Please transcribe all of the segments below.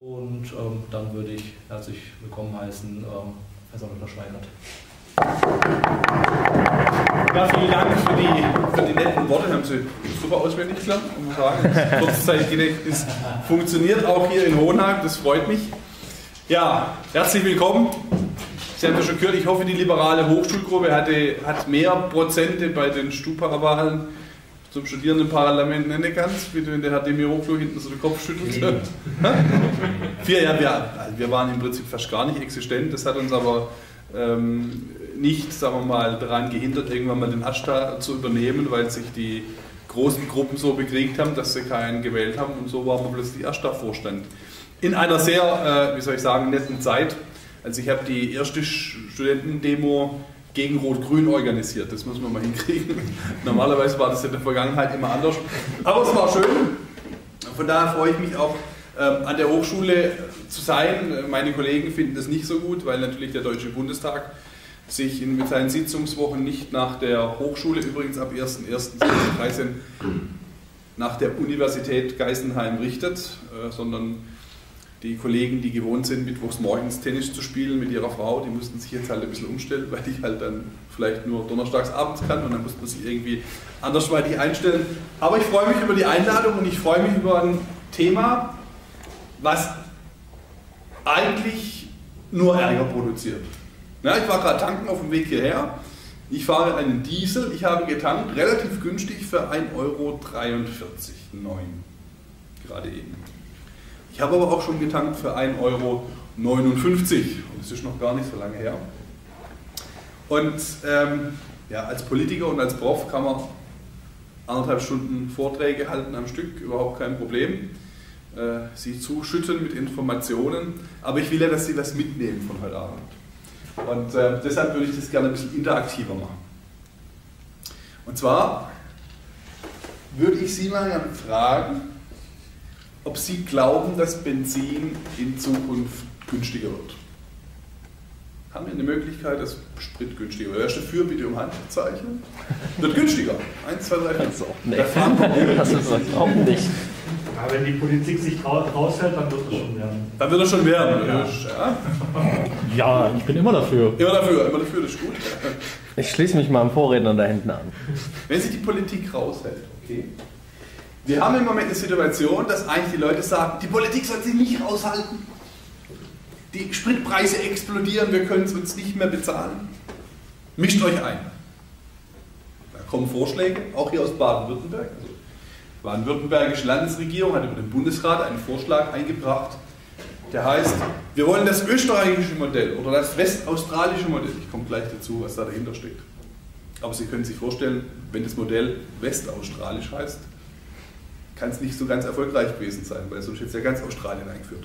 Und dann würde ich herzlich willkommen heißen, Professor Dr. Schweigert. Ja, vielen Dank für die netten Worte. Haben Sie super auswendig gelernt, muss sagen. Das Kurzzeitgedächtnis funktioniert auch hier in Hohenheim, das freut mich. Ja, herzlich willkommen. Sie haben ja schon gehört, ich hoffe, die liberale Hochschulgruppe hat mehr Prozente bei den Stupa-Wahlen zum Studierendenparlament nennen kannst, wie du in der Herr Demiroglu hinten so den Kopf schüttelt. 4 Jahre, wir waren im Prinzip fast gar nicht existent, das hat uns aber nicht, sagen wir mal, daran gehindert, irgendwann mal den AStA zu übernehmen, weil sich die großen Gruppen so bekriegt haben, dass sie keinen gewählt haben, und so waren wir plötzlich AStA-Vorstand. In einer sehr, wie soll ich sagen, netten Zeit. Also ich habe die erste Studentendemo gegen Rot-Grün organisiert, das muss man mal hinkriegen. Normalerweise war das in der Vergangenheit immer anders, aber es war schön. Von daher freue ich mich auch, an der Hochschule zu sein. Meine Kollegen finden das nicht so gut, weil natürlich der Deutsche Bundestag sich mit seinen Sitzungswochen nicht nach der Hochschule, übrigens ab 1.1.2013, nach der Universität Geisenheim richtet, sondern die Kollegen, die gewohnt sind, mittwochs morgens Tennis zu spielen mit ihrer Frau, die mussten sich jetzt halt ein bisschen umstellen, weil ich halt dann vielleicht nur donnerstags abends kann, und dann musste man sich irgendwie andersweitig einstellen. Aber ich freue mich über die Einladung und ich freue mich über ein Thema, was eigentlich nur Ärger produziert. Ja, ich war gerade tanken auf dem Weg hierher. Ich fahre einen Diesel. Ich habe getankt, relativ günstig für 1,43 € gerade eben. Ich habe aber auch schon getankt für 1,59 € und das ist noch gar nicht so lange her. Und ja, als Politiker und als Prof kann man 1,5 Stunden Vorträge halten am Stück, überhaupt kein Problem. Sie zuschütten mit Informationen, aber ich will ja, dass Sie was mitnehmen von heute Abend. Und deshalb würde ich das gerne ein bisschen interaktiver machen. Und zwar würde ich Sie mal gerne fragen, ob Sie glauben, dass Benzin in Zukunft günstiger wird. Haben wir eine Möglichkeit, dass Sprit günstiger wird? Wer ist dafür? Bitte um Handzeichen. Wird günstiger. 1, 2, 3, 4. Das ist auch nicht. Ja, wenn die Politik sich raushält, dann wird es schon werden. Dann wird es schon werden. Ja. Ja, ich bin immer dafür. Immer dafür, das ist gut. Ich schließe mich mal am Vorredner da hinten an. Wenn sich die Politik raushält, okay. Wir haben im Moment eine Situation, dass eigentlich die Leute sagen, die Politik soll sich nicht raushalten. Die Spritpreise explodieren, wir können es uns nicht mehr bezahlen. Mischt euch ein. Da kommen Vorschläge, auch hier aus Baden-Württemberg. Also die baden-württembergische Landesregierung hat über den Bundesrat einen Vorschlag eingebracht, der heißt, wir wollen das österreichische Modell oder das westaustralische Modell, ich komme gleich dazu, was da dahinter steckt. Aber Sie können sich vorstellen, wenn das Modell westaustralisch heißt, kann es nicht so ganz erfolgreich gewesen sein, weil sonst jetzt ja ganz Australien eingeführt.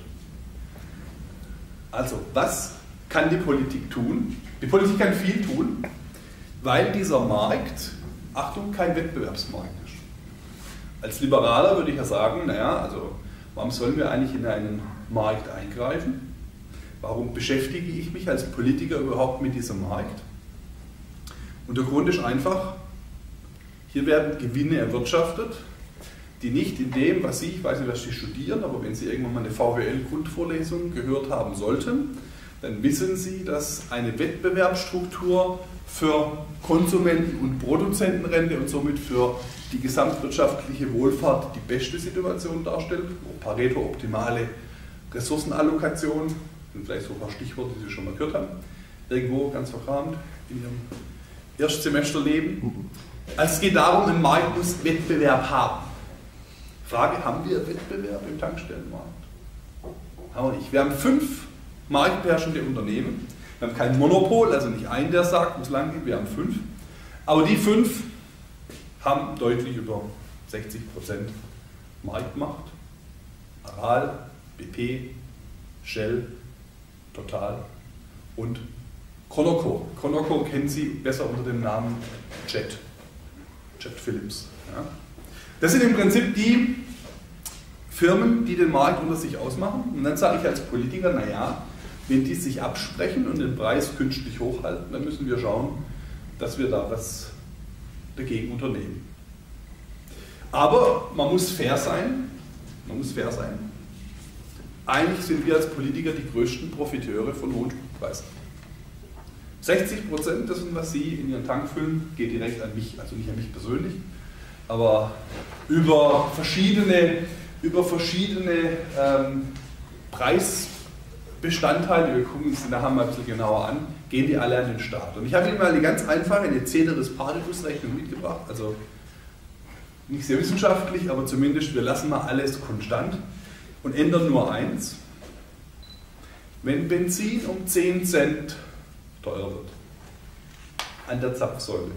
Also, was kann die Politik tun? Die Politik kann viel tun, weil dieser Markt, Achtung, kein Wettbewerbsmarkt ist. Als Liberaler würde ich ja sagen, naja, also warum sollen wir eigentlich in einen Markt eingreifen? Warum beschäftige ich mich als Politiker überhaupt mit diesem Markt? Und der Grund ist einfach, hier werden Gewinne erwirtschaftet, die nicht in dem, was Sie, ich weiß nicht, was Sie studieren, aber wenn Sie irgendwann mal eine VWL-Grundvorlesung gehört haben sollten, dann wissen Sie, dass eine Wettbewerbsstruktur für Konsumenten- und Produzentenrente und somit für die gesamtwirtschaftliche Wohlfahrt die beste Situation darstellt. Pareto-optimale Ressourcenallokation, sind vielleicht so ein paar Stichworte, die Sie schon mal gehört haben, irgendwo ganz verkramt in Ihrem Erstsemesterleben. Also es geht darum, ein Markt muss Wettbewerb haben. Frage, haben wir Wettbewerb im Tankstellenmarkt? Haben wir nicht. Wir haben 5 marktbeherrschende Unternehmen. Wir haben kein Monopol, also nicht einen, der sagt, wo es lang geht, wir haben 5. Aber die 5 haben deutlich über 60% Marktmacht. Aral, BP, Shell, Total und Conoco. Conoco kennen Sie besser unter dem Namen Jet Philips. Ja. Das sind im Prinzip die Firmen, die den Markt unter sich ausmachen. Und dann sage ich als Politiker, naja, wenn die sich absprechen und den Preis künstlich hochhalten, dann müssen wir schauen, dass wir da was dagegen unternehmen. Aber man muss fair sein. eigentlich sind wir als Politiker die größten Profiteure von hohen Spritpreisen. 60% dessen, was Sie in Ihren Tank füllen, geht direkt an mich, also nicht an mich persönlich, aber über verschiedene Preisbestandteile, wir gucken uns die nachher mal ein bisschen genauer an, gehen die alle an den Staat. Und ich habe Ihnen mal eine ganz einfache, eine Ceteris-Paribus-Rechnung mitgebracht, also nicht sehr wissenschaftlich, aber zumindest wir lassen mal alles konstant und ändern nur eins. Wenn Benzin um 10 Cent teurer wird an der Zapfsäule,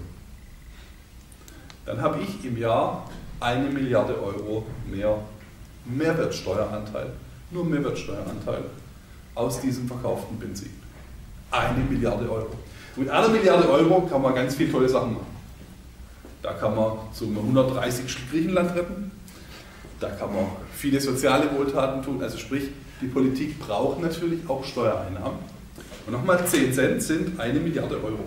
dann habe ich im Jahr 1 Milliarde Euro mehr Mehrwertsteueranteil, nur Mehrwertsteueranteil aus diesem verkauften Benzin. 1 Milliarde Euro. Mit 1 Milliarde Euro kann man ganz viele tolle Sachen machen. Da kann man so 130 Stück Griechenland retten, da kann man viele soziale Wohltaten tun, also sprich, die Politik braucht natürlich auch Steuereinnahmen. Und nochmal 10 Cent sind 1 Milliarde Euro.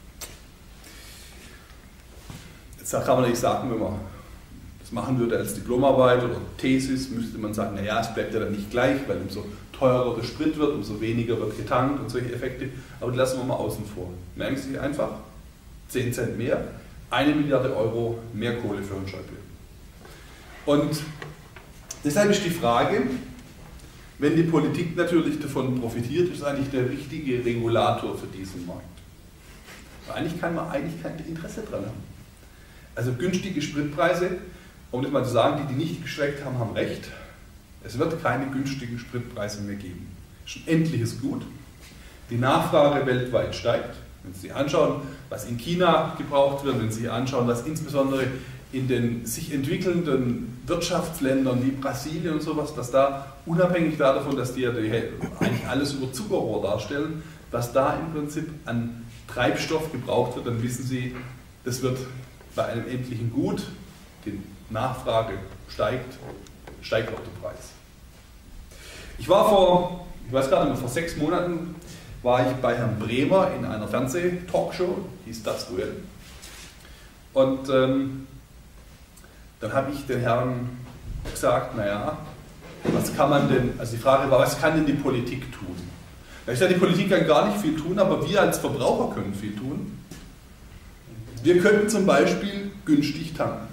Jetzt kann man nicht sagen, wenn man das machen würde als Diplomarbeit oder Thesis, müsste man sagen, naja, es bleibt ja dann nicht gleich, weil umso teurer der Sprit wird, umso weniger wird getankt und solche Effekte. Aber die lassen wir mal außen vor. Merken Sie sich einfach, 10 Cent mehr, 1 Milliarde Euro mehr Kohle für Herrn Schäuble. Und deshalb ist die Frage, wenn die Politik natürlich davon profitiert, ist eigentlich der richtige Regulator für diesen Markt. Aber eigentlich kann man kein Interesse dran haben. Also günstige Spritpreise, um das mal zu sagen, die nicht geschreckt haben, haben recht. Es wird keine günstigen Spritpreise mehr geben. Das ist ein endliches Gut. Die Nachfrage weltweit steigt. Wenn Sie sich anschauen, was in China gebraucht wird, wenn Sie sich anschauen, was insbesondere in den sich entwickelnden Wirtschaftsländern wie Brasilien und sowas, dass da unabhängig davon, dass die ja eigentlich alles über Zuckerrohr darstellen, was da im Prinzip an Treibstoff gebraucht wird, dann wissen Sie, das wird bei einem endlichen Gut, die Nachfrage steigt auch der Preis. Ich war ich weiß gar nicht mehr, vor 6 Monaten war ich bei Herrn Bremer in einer Fernseh-Talkshow, hieß Das Duell. Und dann habe ich den Herrn gesagt, naja, was kann man denn, also die Frage war, was kann denn die Politik tun? Ich sage, die Politik kann gar nicht viel tun, aber wir als Verbraucher können viel tun. Wir könnten zum Beispiel günstig tanken.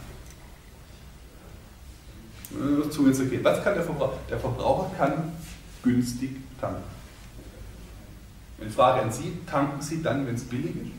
Was kann der Verbraucher? Der Verbraucher kann günstig tanken. Eine Frage an Sie, tanken Sie dann, wenn es billig ist?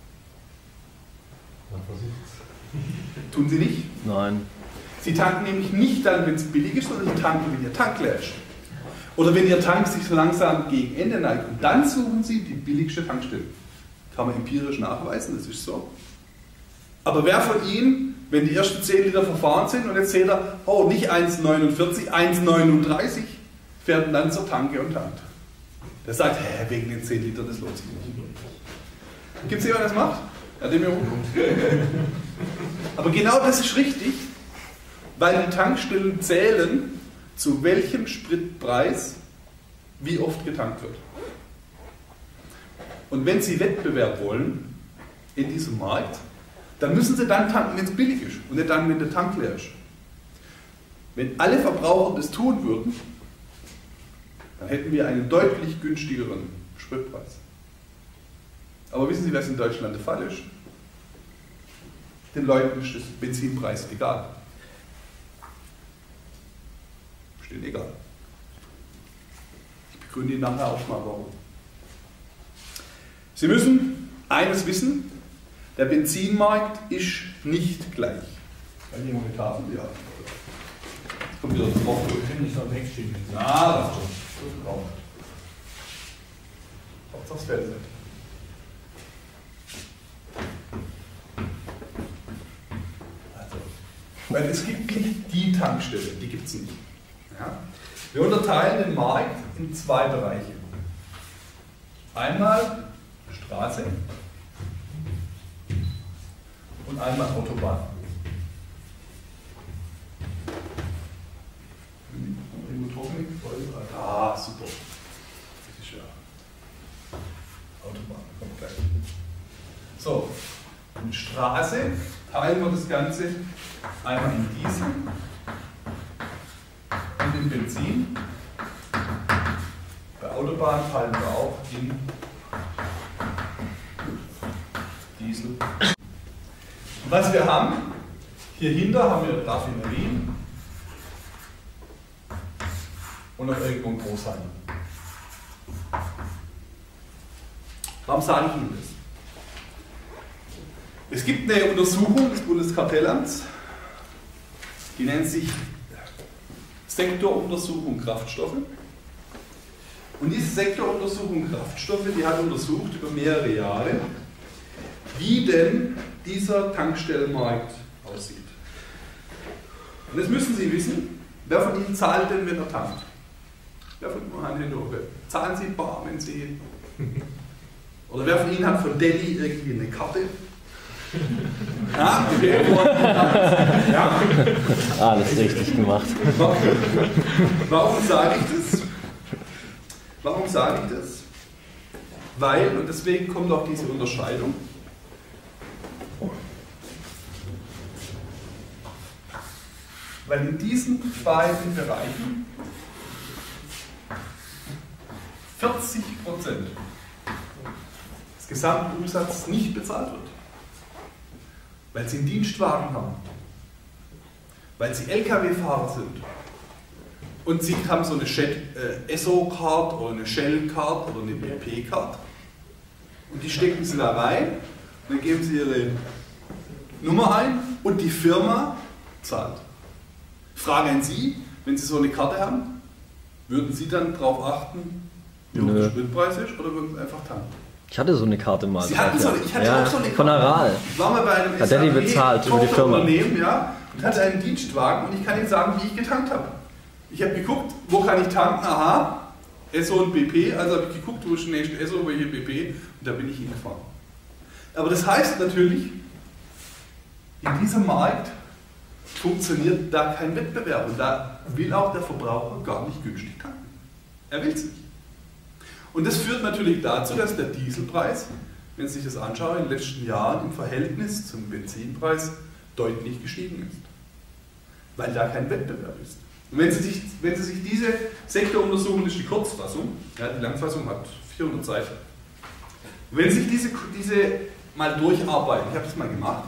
Tun Sie nicht? Nein. Sie tanken nämlich nicht dann, wenn es billig ist, sondern Sie tanken, wenn Ihr Tank leer ist. Oder wenn Ihr Tank sich so langsam gegen Ende neigt. Und dann suchen Sie die billigste Tankstelle. Kann man empirisch nachweisen, das ist so. Aber wer von Ihnen, wenn die ersten 10 Liter verfahren sind und jetzt seht ihr, oh, nicht 1,49, 1,39, fährt dann zur Tanke und tankt. Der sagt, wegen den 10 Litern, das lohnt sich nicht. Gibt es jemanden, der das macht? Ja, dem Aber genau das ist richtig, weil die Tankstellen zählen, zu welchem Spritpreis wie oft getankt wird. Und wenn Sie Wettbewerb wollen in diesem Markt, dann müssen Sie dann tanken, wenn es billig ist und nicht dann, wenn der Tank leer ist. Wenn alle Verbraucher das tun würden, dann hätten wir einen deutlich günstigeren Spritpreis. Aber wissen Sie, was in Deutschland der Fall ist? Den Leuten ist das Benzinpreis egal. Steht egal. Ich begründe Ihnen nachher auch mal warum. Sie müssen eines wissen, der Benzinmarkt ist nicht gleich. Kann ich eine Tafel? Ja. Kommt wieder drauf. Ich kann nicht am Weg stehen. Das stimmt. Hauptsache das Feld. Weil es gibt nicht die Tankstelle, die gibt es nicht. Ja? Wir unterteilen den Markt in 2 Bereiche. Einmal Straße und einmal Autobahn. Ah, super. Das ist ja Autobahn, kommt gleich. So, in Straße teilen wir das Ganze einmal in Diesel und in Benzin Bei Autobahnen fallen wir auch in Diesel. Und was wir haben, hier hinter haben wir Raffinerien und noch irgendwo ein Großhandel. Warum sage ich Ihnen das? Es gibt eine Untersuchung des Bundeskartellamts, die nennt sich Sektoruntersuchung Kraftstoffe. Und diese Sektoruntersuchung Kraftstoffe, die hat untersucht über mehrere Jahre, wie denn dieser Tankstellenmarkt aussieht. Und jetzt müssen Sie wissen, wer von Ihnen zahlt denn, wenn er tankt? Wer von Ihnen zahlen Sie bar, wenn Sie... Oder wer von Ihnen hat von Delhi irgendwie eine Karte? Ja, okay. Ja. Alles richtig gemacht. Warum sage ich das? Warum sage ich das? Weil, und deswegen kommt auch diese Unterscheidung, weil in diesen beiden Bereichen 40% des gesamten Umsatzes nicht bezahlt wird. Weil sie einen Dienstwagen haben. Weil sie LKW-Fahrer sind. Und sie haben so eine Esso-Card oder eine Shell-Card oder eine BP-Card. Und die stecken sie da rein, dann geben sie ihre Nummer ein und die Firma zahlt. Frage an Sie, wenn Sie so eine Karte haben, würden Sie dann darauf achten, wie hoch der Spritpreis ist, oder würden Sie einfach tanken? Ich hatte so eine Karte mal. Sie hatten so eine, ich hatte auch so eine Karte. Von Aral. Ich war mal bei einem Hat Daddy bezahlt über die Firma. Unternehmen, ja, und hatte einen Dienstwagen und ich kann Ihnen sagen, wie ich getankt habe. Ich habe geguckt, wo kann ich tanken? Aha, Esso und BP, also habe ich geguckt, wo ist der nächste Esso, wo hier BP, und da bin ich hingefahren. Aber das heißt natürlich, in diesem Markt funktioniert da kein Wettbewerb und da will auch der Verbraucher gar nicht günstig tanken. Er will es nicht. Und das führt natürlich dazu, dass der Dieselpreis, wenn Sie sich das anschauen, in den letzten Jahren im Verhältnis zum Benzinpreis deutlich gestiegen ist. Weil da kein Wettbewerb ist. Und wenn Sie sich diese Sektoruntersuchung, das ist die Kurzfassung, ja, die Langfassung hat 400 Seiten, wenn Sie sich diese mal durcharbeiten, ich habe das mal gemacht,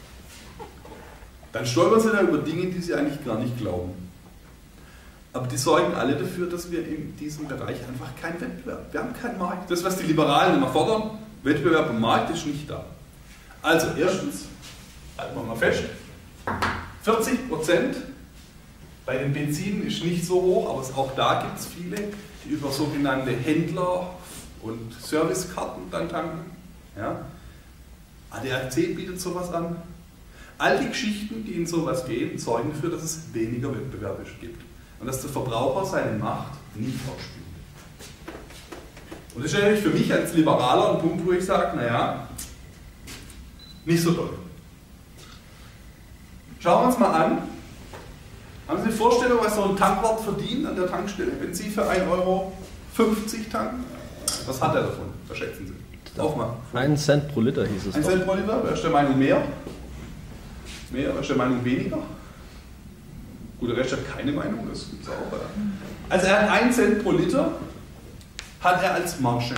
dann stolpern Sie da über Dinge, die Sie eigentlich gar nicht glauben. Aber die sorgen alle dafür, dass wir in diesem Bereich einfach keinen Wettbewerb, wir haben keinen Markt. Das, was die Liberalen immer fordern, Wettbewerb im Markt, ist nicht da. Also erstens, halten wir mal fest, 40% bei den Benzinen ist nicht so hoch, aber auch da gibt es viele, die über sogenannte Händler und Servicekarten dann tanken. Ja. ADAC bietet sowas an. All die Geschichten, die in sowas gehen, sorgen dafür, dass es weniger Wettbewerb gibt. Und dass der Verbraucher seine Macht nicht ausspielt. Und das ist natürlich für mich als Liberaler ein Punkt, wo ich sage, naja, nicht so toll. Schauen wir uns mal an. Haben Sie eine Vorstellung, was so ein Tankwart verdient an der Tankstelle, wenn Sie für 1,50 Euro tanken? Was hat er davon? Was schätzen Sie? Aufmachen. 1 Cent pro Liter hieß es. 1 Cent pro Liter? Wer ist der Meinung mehr? Wer ist der Meinung weniger? Gut, der Rest hat keine Meinung, das gibt es auch. Ja. Also er hat 1 Cent pro Liter, hat er als Marge.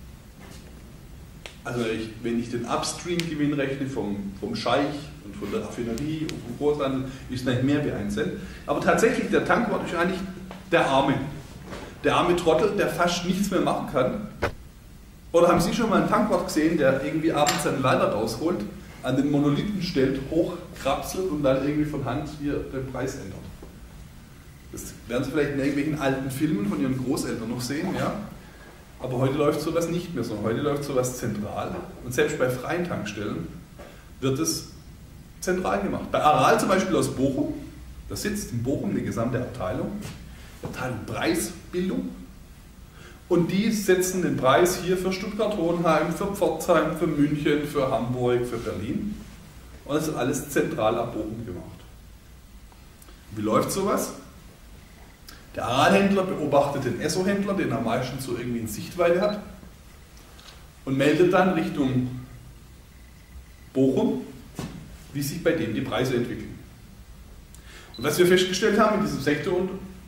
Also wenn ich den Upstream-Gewinn rechne vom Scheich und von der Raffinerie und vom Großhandel, ist nicht mehr wie 1 Cent. Aber tatsächlich, der Tankwart ist eigentlich der Arme. Der arme Trottel, der fast nichts mehr machen kann. Oder haben Sie schon mal einen Tankwart gesehen, der irgendwie abends seinen Leiter rausholt, an den Monolithen stellt, hochkrapselt und dann irgendwie von Hand hier den Preis ändert? Das werden Sie vielleicht in irgendwelchen alten Filmen von Ihren Großeltern noch sehen, ja? Aber heute läuft sowas nicht mehr so. Heute läuft sowas zentral. Und selbst bei freien Tankstellen wird es zentral gemacht. Bei Aral zum Beispiel aus Bochum, da sitzt in Bochum eine gesamte Abteilung Preisbildung. Und die setzen den Preis hier für Stuttgart-Hohenheim, für Pforzheim, für München, für Hamburg, für Berlin. Und das wird alles zentral ab Bochum gemacht. Wie läuft sowas? Der Aral-Händler beobachtet den Esso-Händler, den er meistens so irgendwie in Sichtweite hat, und meldet dann Richtung Bochum, wie sich bei dem die Preise entwickeln. Und was wir festgestellt haben in diesem Sektorbereich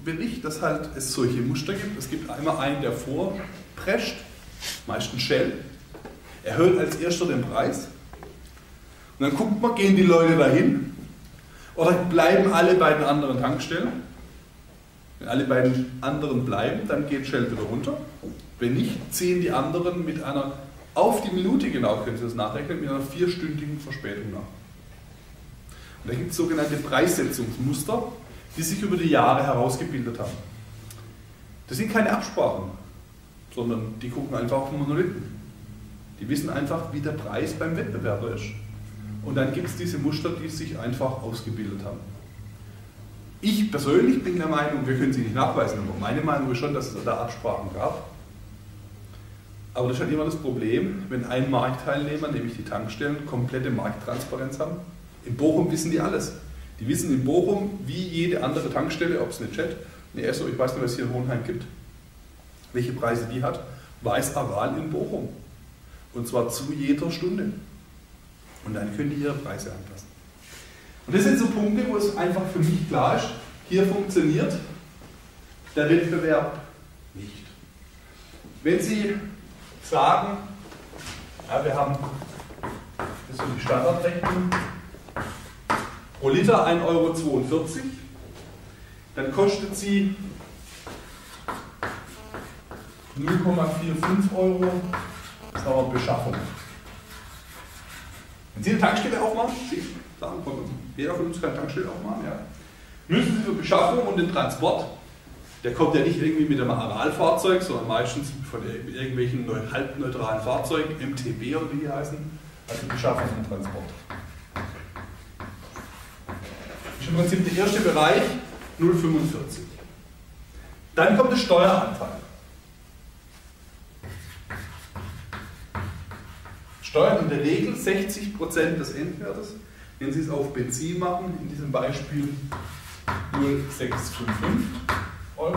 will ich, dass halt es solche Muster gibt. Es gibt einmal einen, der vorprescht, meistens Shell, erhöht als erster den Preis. Und dann guckt man, gehen die Leute dahin oder bleiben alle bei den anderen Tankstellen. Wenn alle beiden anderen bleiben, dann geht Shell wieder runter. Wenn nicht, ziehen die anderen mit einer, auf die Minute genau, können Sie das nachrechnen, mit einer 4-stündigen Verspätung nach. Und da gibt es sogenannte Preissetzungsmuster, die sich über die Jahre herausgebildet haben. Das sind keine Absprachen, sondern die gucken einfach auf den Monolithen. Die wissen einfach, wie der Preis beim Wettbewerber ist. Und dann gibt es diese Muster, die sich einfach ausgebildet haben. Ich persönlich bin der Meinung, wir können sie nicht nachweisen, aber meine Meinung ist schon, dass es da Absprachen gab. Aber das ist halt immer das Problem, wenn ein Marktteilnehmer, nämlich die Tankstellen, komplette Markttransparenz haben. In Bochum wissen die alles. Die wissen in Bochum, wie jede andere Tankstelle, ob es eine Jet, eine Esso, ich weiß nicht, was es hier in Hohenheim gibt, welche Preise die hat, weiß Aral in Bochum. Und zwar zu jeder Stunde. Und dann können die ihre Preise anpassen. Und das sind so Punkte, wo es einfach für mich klar ist, hier funktioniert der Wettbewerb nicht. Wenn Sie sagen, ja, wir haben, das ist so die Standardrechnung, pro Liter 1,42 €, dann kostet sie 0,45 €, das ist aber Beschaffung. Wenn Sie eine Tankstelle aufmachen, Sie sagen, jeder von uns kann eine Tankstelle aufmachen, ja, müssen Sie für Beschaffung und den Transport, der kommt ja nicht irgendwie mit einem Aral-Fahrzeug, sondern meistens von irgendwelchen halbneutralen Fahrzeugen, MTB oder wie die heißen, also Beschaffung und Transport. Das ist im Prinzip der erste Bereich, 0,45. Dann kommt der Steueranteil. Steuern in der Regel 60% des Endwertes. Wenn Sie es auf Benzin machen, in diesem Beispiel 0,655 €.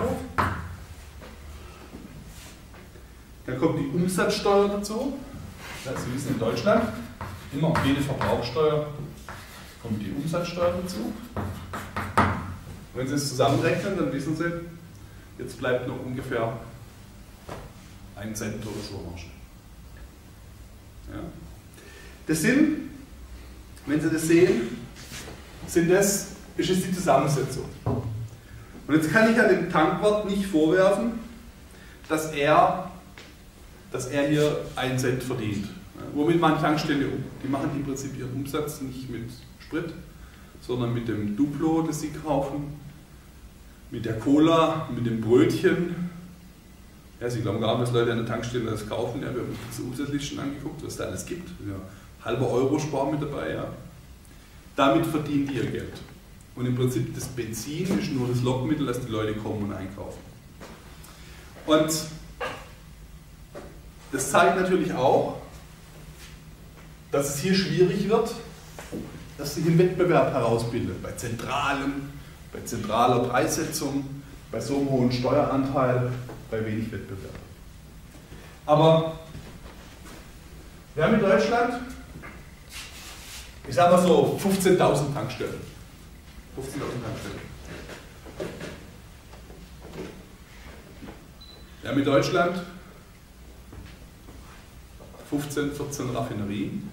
Dann kommt die Umsatzsteuer dazu. Sie wissen, in Deutschland immer auf jede Verbrauchssteuer kommt die Umsatzsteuer dazu. Wenn Sie es zusammenrechnen, dann wissen Sie, jetzt bleibt noch ungefähr 1 Cent oder so Marge. Ja. Das sind, wenn Sie das sehen, ist es die Zusammensetzung. Und jetzt kann ich ja dem Tankwart nicht vorwerfen, dass er hier 1 Cent verdient. Womit machen Tankstelle um? Die machen im Prinzip ihren Umsatz nicht mit Sprit, sondern mit dem Duplo, das sie kaufen, mit der Cola, mit dem Brötchen. Ja, Sie glauben gar nicht, dass Leute an der Tankstelle das kaufen. Ja, wir haben uns diese Umsatzlisten angeguckt, was da alles gibt. Ja, halber Euro Spar mit dabei. Ja. Damit verdienen die ihr Geld. Und im Prinzip das Benzin ist nur das Lockmittel, dass die Leute kommen und einkaufen. Und das zeigt natürlich auch, dass es hier schwierig wird, dass sich ein Wettbewerb herausbildet. Bei zentraler Preissetzung, bei so einem hohen Steueranteil, bei wenig Wettbewerb. Aber wir haben in Deutschland, ich sage mal so, 15.000 Tankstellen. 15.000 Tankstellen. Wir haben in Deutschland 15, 14 Raffinerien.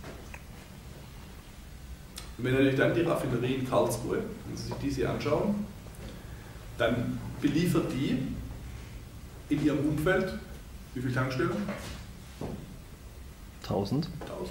Und wenn natürlich dann die Raffinerie in Karlsruhe, wenn Sie sich diese anschauen, dann beliefert die in ihrem Umfeld wie viele Tankstellen? 1000.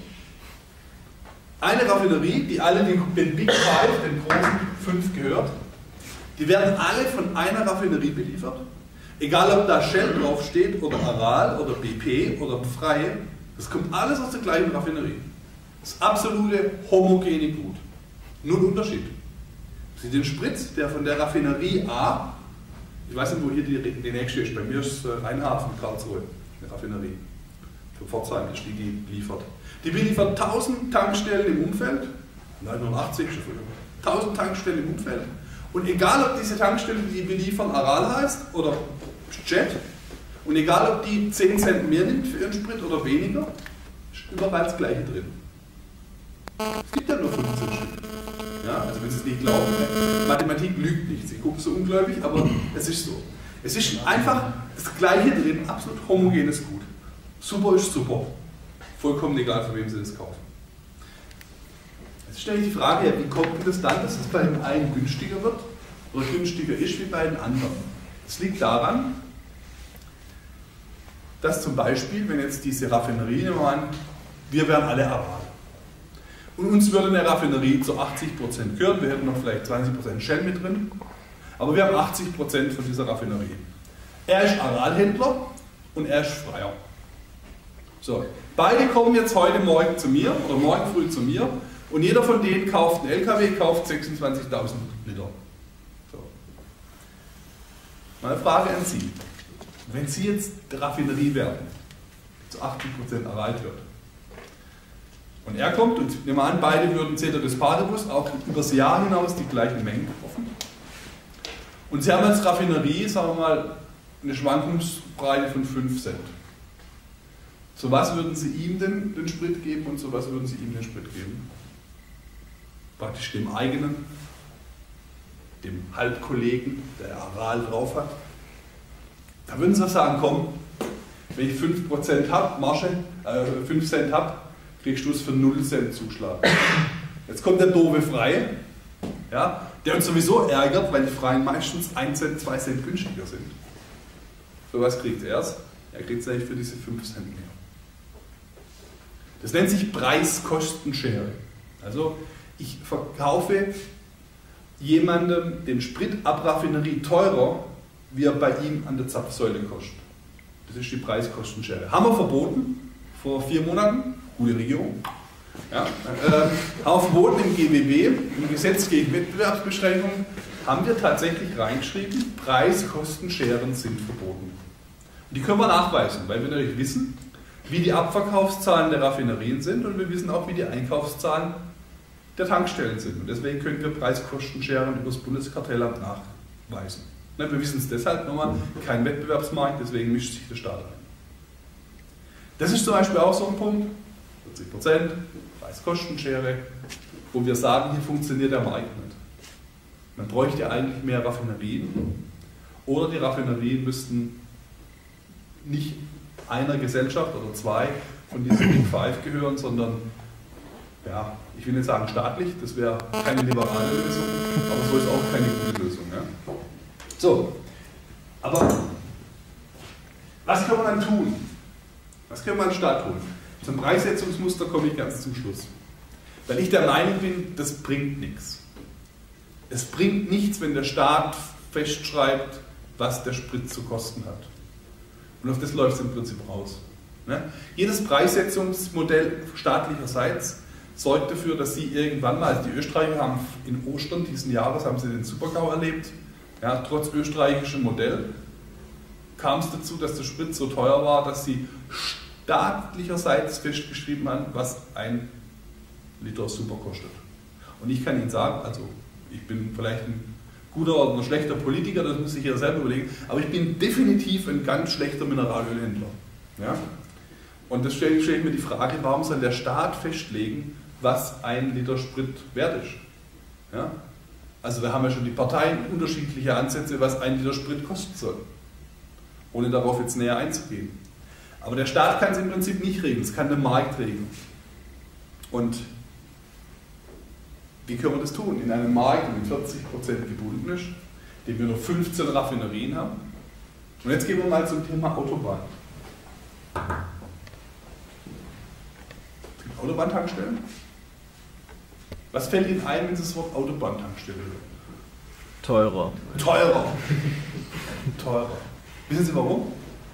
Eine Raffinerie, die alle den Big Five, den großen 5 gehört, die werden alle von einer Raffinerie beliefert. Egal ob da Shell draufsteht oder Aral oder BP oder Freie, das kommt alles aus der gleichen Raffinerie. Das absolute homogene Gut. Null Unterschied. Sie den Sprit, der von der Raffinerie A, ich weiß nicht, wo hier die nächste ist, bei mir ist Rheinhafen, Karlsruhe, eine Raffinerie. Für Pforzheim ist die liefert. Die beliefert 1000 Tankstellen im Umfeld, 980, 1000 Tankstellen im Umfeld. Und egal, ob diese Tankstelle, die beliefern, Aral heißt oder Jet, und egal, ob die 10 Cent mehr nimmt für ihren Sprit oder weniger, ist überall das Gleiche drin. Es gibt ja nur 15 Stück. Ja, also wenn Sie es nicht glauben, Mathematik lügt nicht. Sie gucken so ungläubig, aber es ist so. Es ist einfach das Gleiche drin, absolut homogenes Gut. Super ist super. Vollkommen egal, von wem Sie das kaufen. Jetzt stelle ich die Frage, ja, wie kommt denn das dann, dass es bei dem einen günstiger wird oder günstiger ist wie bei den anderen? Das liegt daran, dass zum Beispiel, wenn jetzt diese Raffinerie, nehmen wir an, wir wären alle Aral. Und uns würde eine Raffinerie zu 80% gehören, wir hätten noch vielleicht 20% Shell mit drin, aber wir haben 80% von dieser Raffinerie. Er ist Aralhändler und er ist Freier. So, beide kommen jetzt heute Morgen zu mir oder morgen früh zu mir und jeder von denen kauft einen LKW, kauft 26.000 Liter. So. Meine Frage an Sie. Wenn Sie jetzt Raffinerie werden, zu 80% Aral wird, und er kommt und nehmen wir an, beide würden Ceteris Paribus auch übers Jahr hinaus die gleichen Mengen kaufen. Und Sie haben als Raffinerie, sagen wir mal, eine Schwankungsbreite von 5 Cent. So was würden Sie ihm denn den Sprit geben und so was würden Sie ihm den Sprit geben? Praktisch dem eigenen, dem Halbkollegen, der Aral drauf hat. Da würden Sie sagen, komm, wenn ich 5% habe, Marge, 5 Cent habe, kriegst du es für 0 Cent Zuschlag. Jetzt kommt der doofe Freie, ja, der uns sowieso ärgert, weil die Freien meistens 1 Cent, 2 Cent günstiger sind. Für was kriegt er es? Er kriegt es eigentlich für diese 5 Cent mehr. Das nennt sich Preis-Kosten-Schere. Also ich verkaufe jemandem den Sprit ab Raffinerie teurer, wie er bei ihm an der Zapfsäule kostet. Das ist die Preis-Kosten-Schere. Haben wir verboten vor 4 Monaten. Gute Regierung. Ja, haben wir verboten im GWB, im Gesetz gegen Wettbewerbsbeschränkungen, haben wir tatsächlich reingeschrieben, Preis-Kosten-Scheren sind verboten. Und die können wir nachweisen, weil wir natürlich wissen, wie die Abverkaufszahlen der Raffinerien sind und wir wissen auch, wie die Einkaufszahlen der Tankstellen sind. Und deswegen können wir Preis-Kosten-Scheren über das Bundeskartellamt nachweisen. Wir wissen es deshalb nochmal, kein Wettbewerbsmarkt, deswegen mischt sich der Staat ein. Das ist zum Beispiel auch so ein Punkt, 40%, Preis-Kosten-Schere, wo wir sagen, hier funktioniert der Markt nicht. Man bräuchte eigentlich mehr Raffinerien oder die Raffinerien müssten nicht einer Gesellschaft oder 2 von diesen Big Five gehören, sondern, ja, ich will nicht sagen staatlich, das wäre keine liberale Lösung, aber so ist auch keine gute Lösung. Ja? So, aber was kann man dann tun? Was kann man anstatt tun? Zum Preissetzungsmuster komme ich ganz zum Schluss. Weil ich der Meinung bin, das bringt nichts. Es bringt nichts, wenn der Staat festschreibt, was der Sprit zu kosten hat. Und auf das läuft es im Prinzip raus. Ne? Jedes Preissetzungsmodell staatlicherseits sorgt dafür, dass Sie irgendwann mal, also die Österreicher haben in Ostern diesen Jahres, haben sie den Supergau erlebt, ja, trotz österreichischem Modell, kam es dazu, dass der Sprit so teuer war, dass sie staatlicherseits festgeschrieben haben, was ein Liter Super kostet. Und ich kann Ihnen sagen, also ich bin vielleicht ein guter oder ein schlechter Politiker, das muss ich ja selber überlegen, aber ich bin definitiv ein ganz schlechter Mineralölhändler. Ja? Und das stelle ich mir die Frage, warum soll der Staat festlegen, was ein Liter Sprit wert ist? Ja? Also da haben ja schon die Parteien unterschiedliche Ansätze, was ein Liter Sprit kosten soll. Ohne darauf jetzt näher einzugehen. Aber der Staat kann es im Prinzip nicht regeln, es kann der Markt regeln. Und wie können wir das tun? In einem Markt, der mit 40% gebunden ist, den wir nur 15 Raffinerien haben. Und jetzt gehen wir mal zum Thema Autobahn. Es gibt Autobahntankstellen. Was fällt Ihnen ein, wenn Sie das Wort Autobahntankstelle hören? Teurer. Teurer. Teurer. Wissen Sie warum?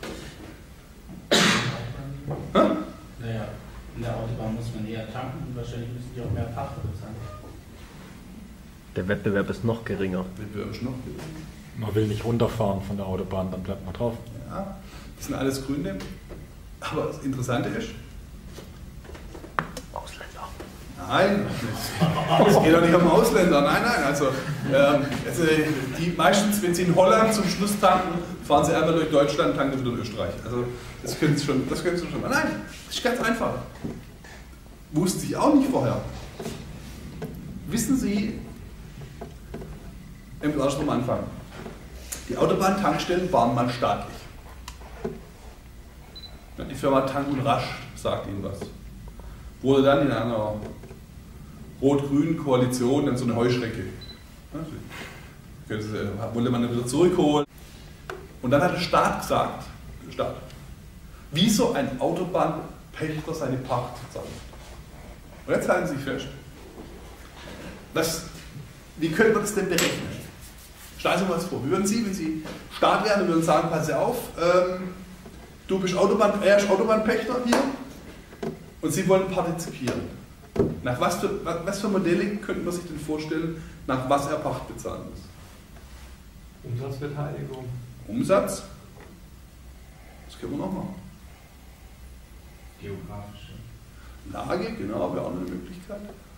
Naja, in der Autobahn muss man eher tanken und wahrscheinlich müssen die auch mehr Pacht bezahlen. Der Wettbewerb ist noch geringer. Wettbewerb ist noch geringer. Man will nicht runterfahren von der Autobahn, dann bleibt man drauf. Ja, das sind alles Gründe. Aber das Interessante ist, Ausländer. nein, es geht doch nicht um Ausländer, nein, also die meistens, wenn sie in Holland zum Schluss tanken, fahren sie einmal durch Deutschland, tanken wieder in Österreich. Also das können sie schon mal. Nein, das ist ganz einfach. Wusste ich auch nicht vorher. Wissen Sie, erst am Anfang. Die Autobahntankstellen waren mal staatlich. Die Firma Tank und Rasch sagt Ihnen was. Wurde dann in einer rot-grünen Koalition dann so eine Heuschrecke. Wollte man dann wieder zurückholen. Und dann hat der Staat gesagt, wie so ein Autobahnpächter seine Pacht zahlt. Und jetzt halten Sie sich fest. Wie könnte man das denn berechnen? Stellen Sie mal was vor. Wie würden Sie, wenn Sie Staat wären, würden sagen, pass auf, du bist Autobahnpächter hier und Sie wollen partizipieren. Nach was für Modelle könnte man sich denn vorstellen, nach was er Pacht bezahlen muss? Umsatzbeteiligung. Umsatz? Das können wir noch machen. Geografische Lage, genau, wäre auch eine Möglichkeit.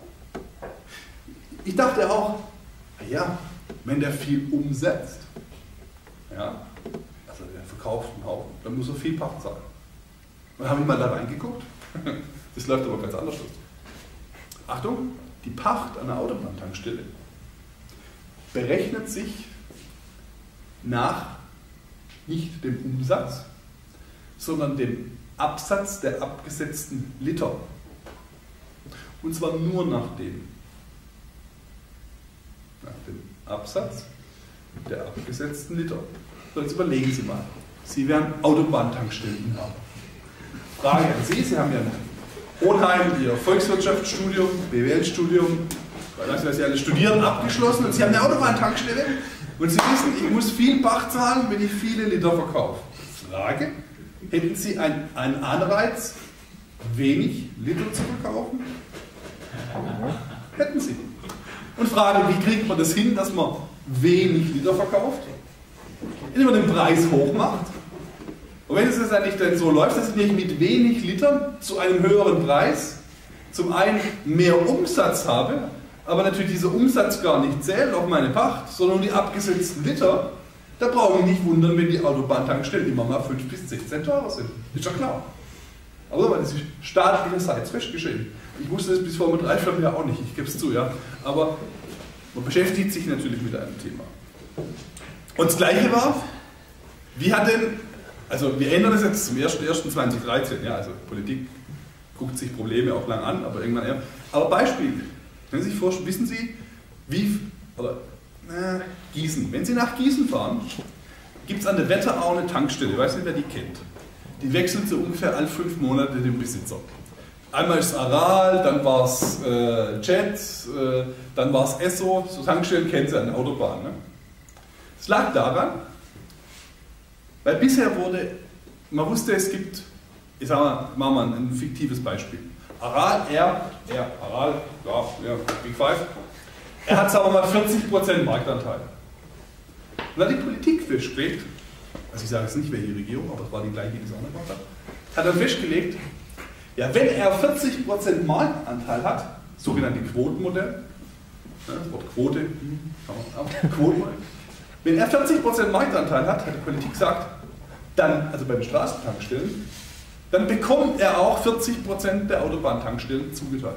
Ich dachte auch, naja, wenn der viel umsetzt, ja, also der verkauft einen Haufen, dann muss er viel Pacht zahlen. Dann habe ich mal da reingeguckt, das läuft aber ganz anders aus. Achtung, die Pacht an der Autobahntankstelle berechnet sich nach nicht dem Umsatz, sondern dem Absatz der abgesetzten Liter. Und zwar nur nach dem Absatz der abgesetzten Liter. So, jetzt überlegen Sie mal. Sie wären Autobahntankstelleninhaber. Frage an Sie, Sie haben ja in Hohenheim Ihr Volkswirtschaftsstudium, BWL-Studium, weil Sie alle studieren, abgeschlossen und Sie haben eine Autobahntankstelle und Sie wissen, ich muss viel Pacht zahlen, wenn ich viele Liter verkaufe. Frage, hätten Sie einen Anreiz, wenig Liter zu verkaufen? Hätten Sie. Und Frage, wie kriegt man das hin, dass man wenig Liter verkauft? Indem man den Preis hoch macht. Und wenn es jetzt eigentlich dann so läuft, dass ich nicht mit wenig Litern zu einem höheren Preis zum einen mehr Umsatz habe, aber natürlich dieser Umsatz gar nicht zählt auf meine Pacht, sondern die abgesetzten Liter, da brauche ich mich nicht wundern, wenn die Autobahntankstellen immer mal 5 bis 10 Cent teurer sind. Ist ja klar. Aber das ist staatlicherseits festgeschrieben. Ich wusste das bis vor 3-4 Jahren auch nicht, ich gebe es zu, ja. Aber man beschäftigt sich natürlich mit einem Thema. Und das Gleiche war, wie hat denn, also wir ändern das jetzt zum 01.01.2013, ja, also Politik guckt sich Probleme auch lang an, aber irgendwann eher. Aber Beispiel, wenn Sie sich vorstellen, wissen Sie, Gießen, wenn Sie nach Gießen fahren, gibt es an der Wetterau eine Tankstelle, ich weiß nicht, wer die kennt. Die wechselt so ungefähr alle 5 Monate den Besitzer. Einmal ist es Aral, dann war es Jet, dann war es Esso, so Tankstellen kennen Sie an der Autobahn. Ne? Das lag daran, weil bisher man wusste, es gibt, ich sage mal, machen wir mal ein fiktives Beispiel. Aral, Aral, ja, Big Five, er hat, sagen wir mal, 40% Marktanteil. Und dann hat die Politik festgelegt, also ich sage jetzt nicht, welche Regierung, aber es war die gleiche, die es auch gemacht hat dann festgelegt, ja, wenn er 40% Marktanteil hat, sogenannte Quotenmodell, das Wort Quote, Quotenmodell, wenn er 40% Marktanteil hat die Politik gesagt, dann, also bei den Straßentankstellen, dann bekommt er auch 40% der Autobahntankstellen zugeteilt.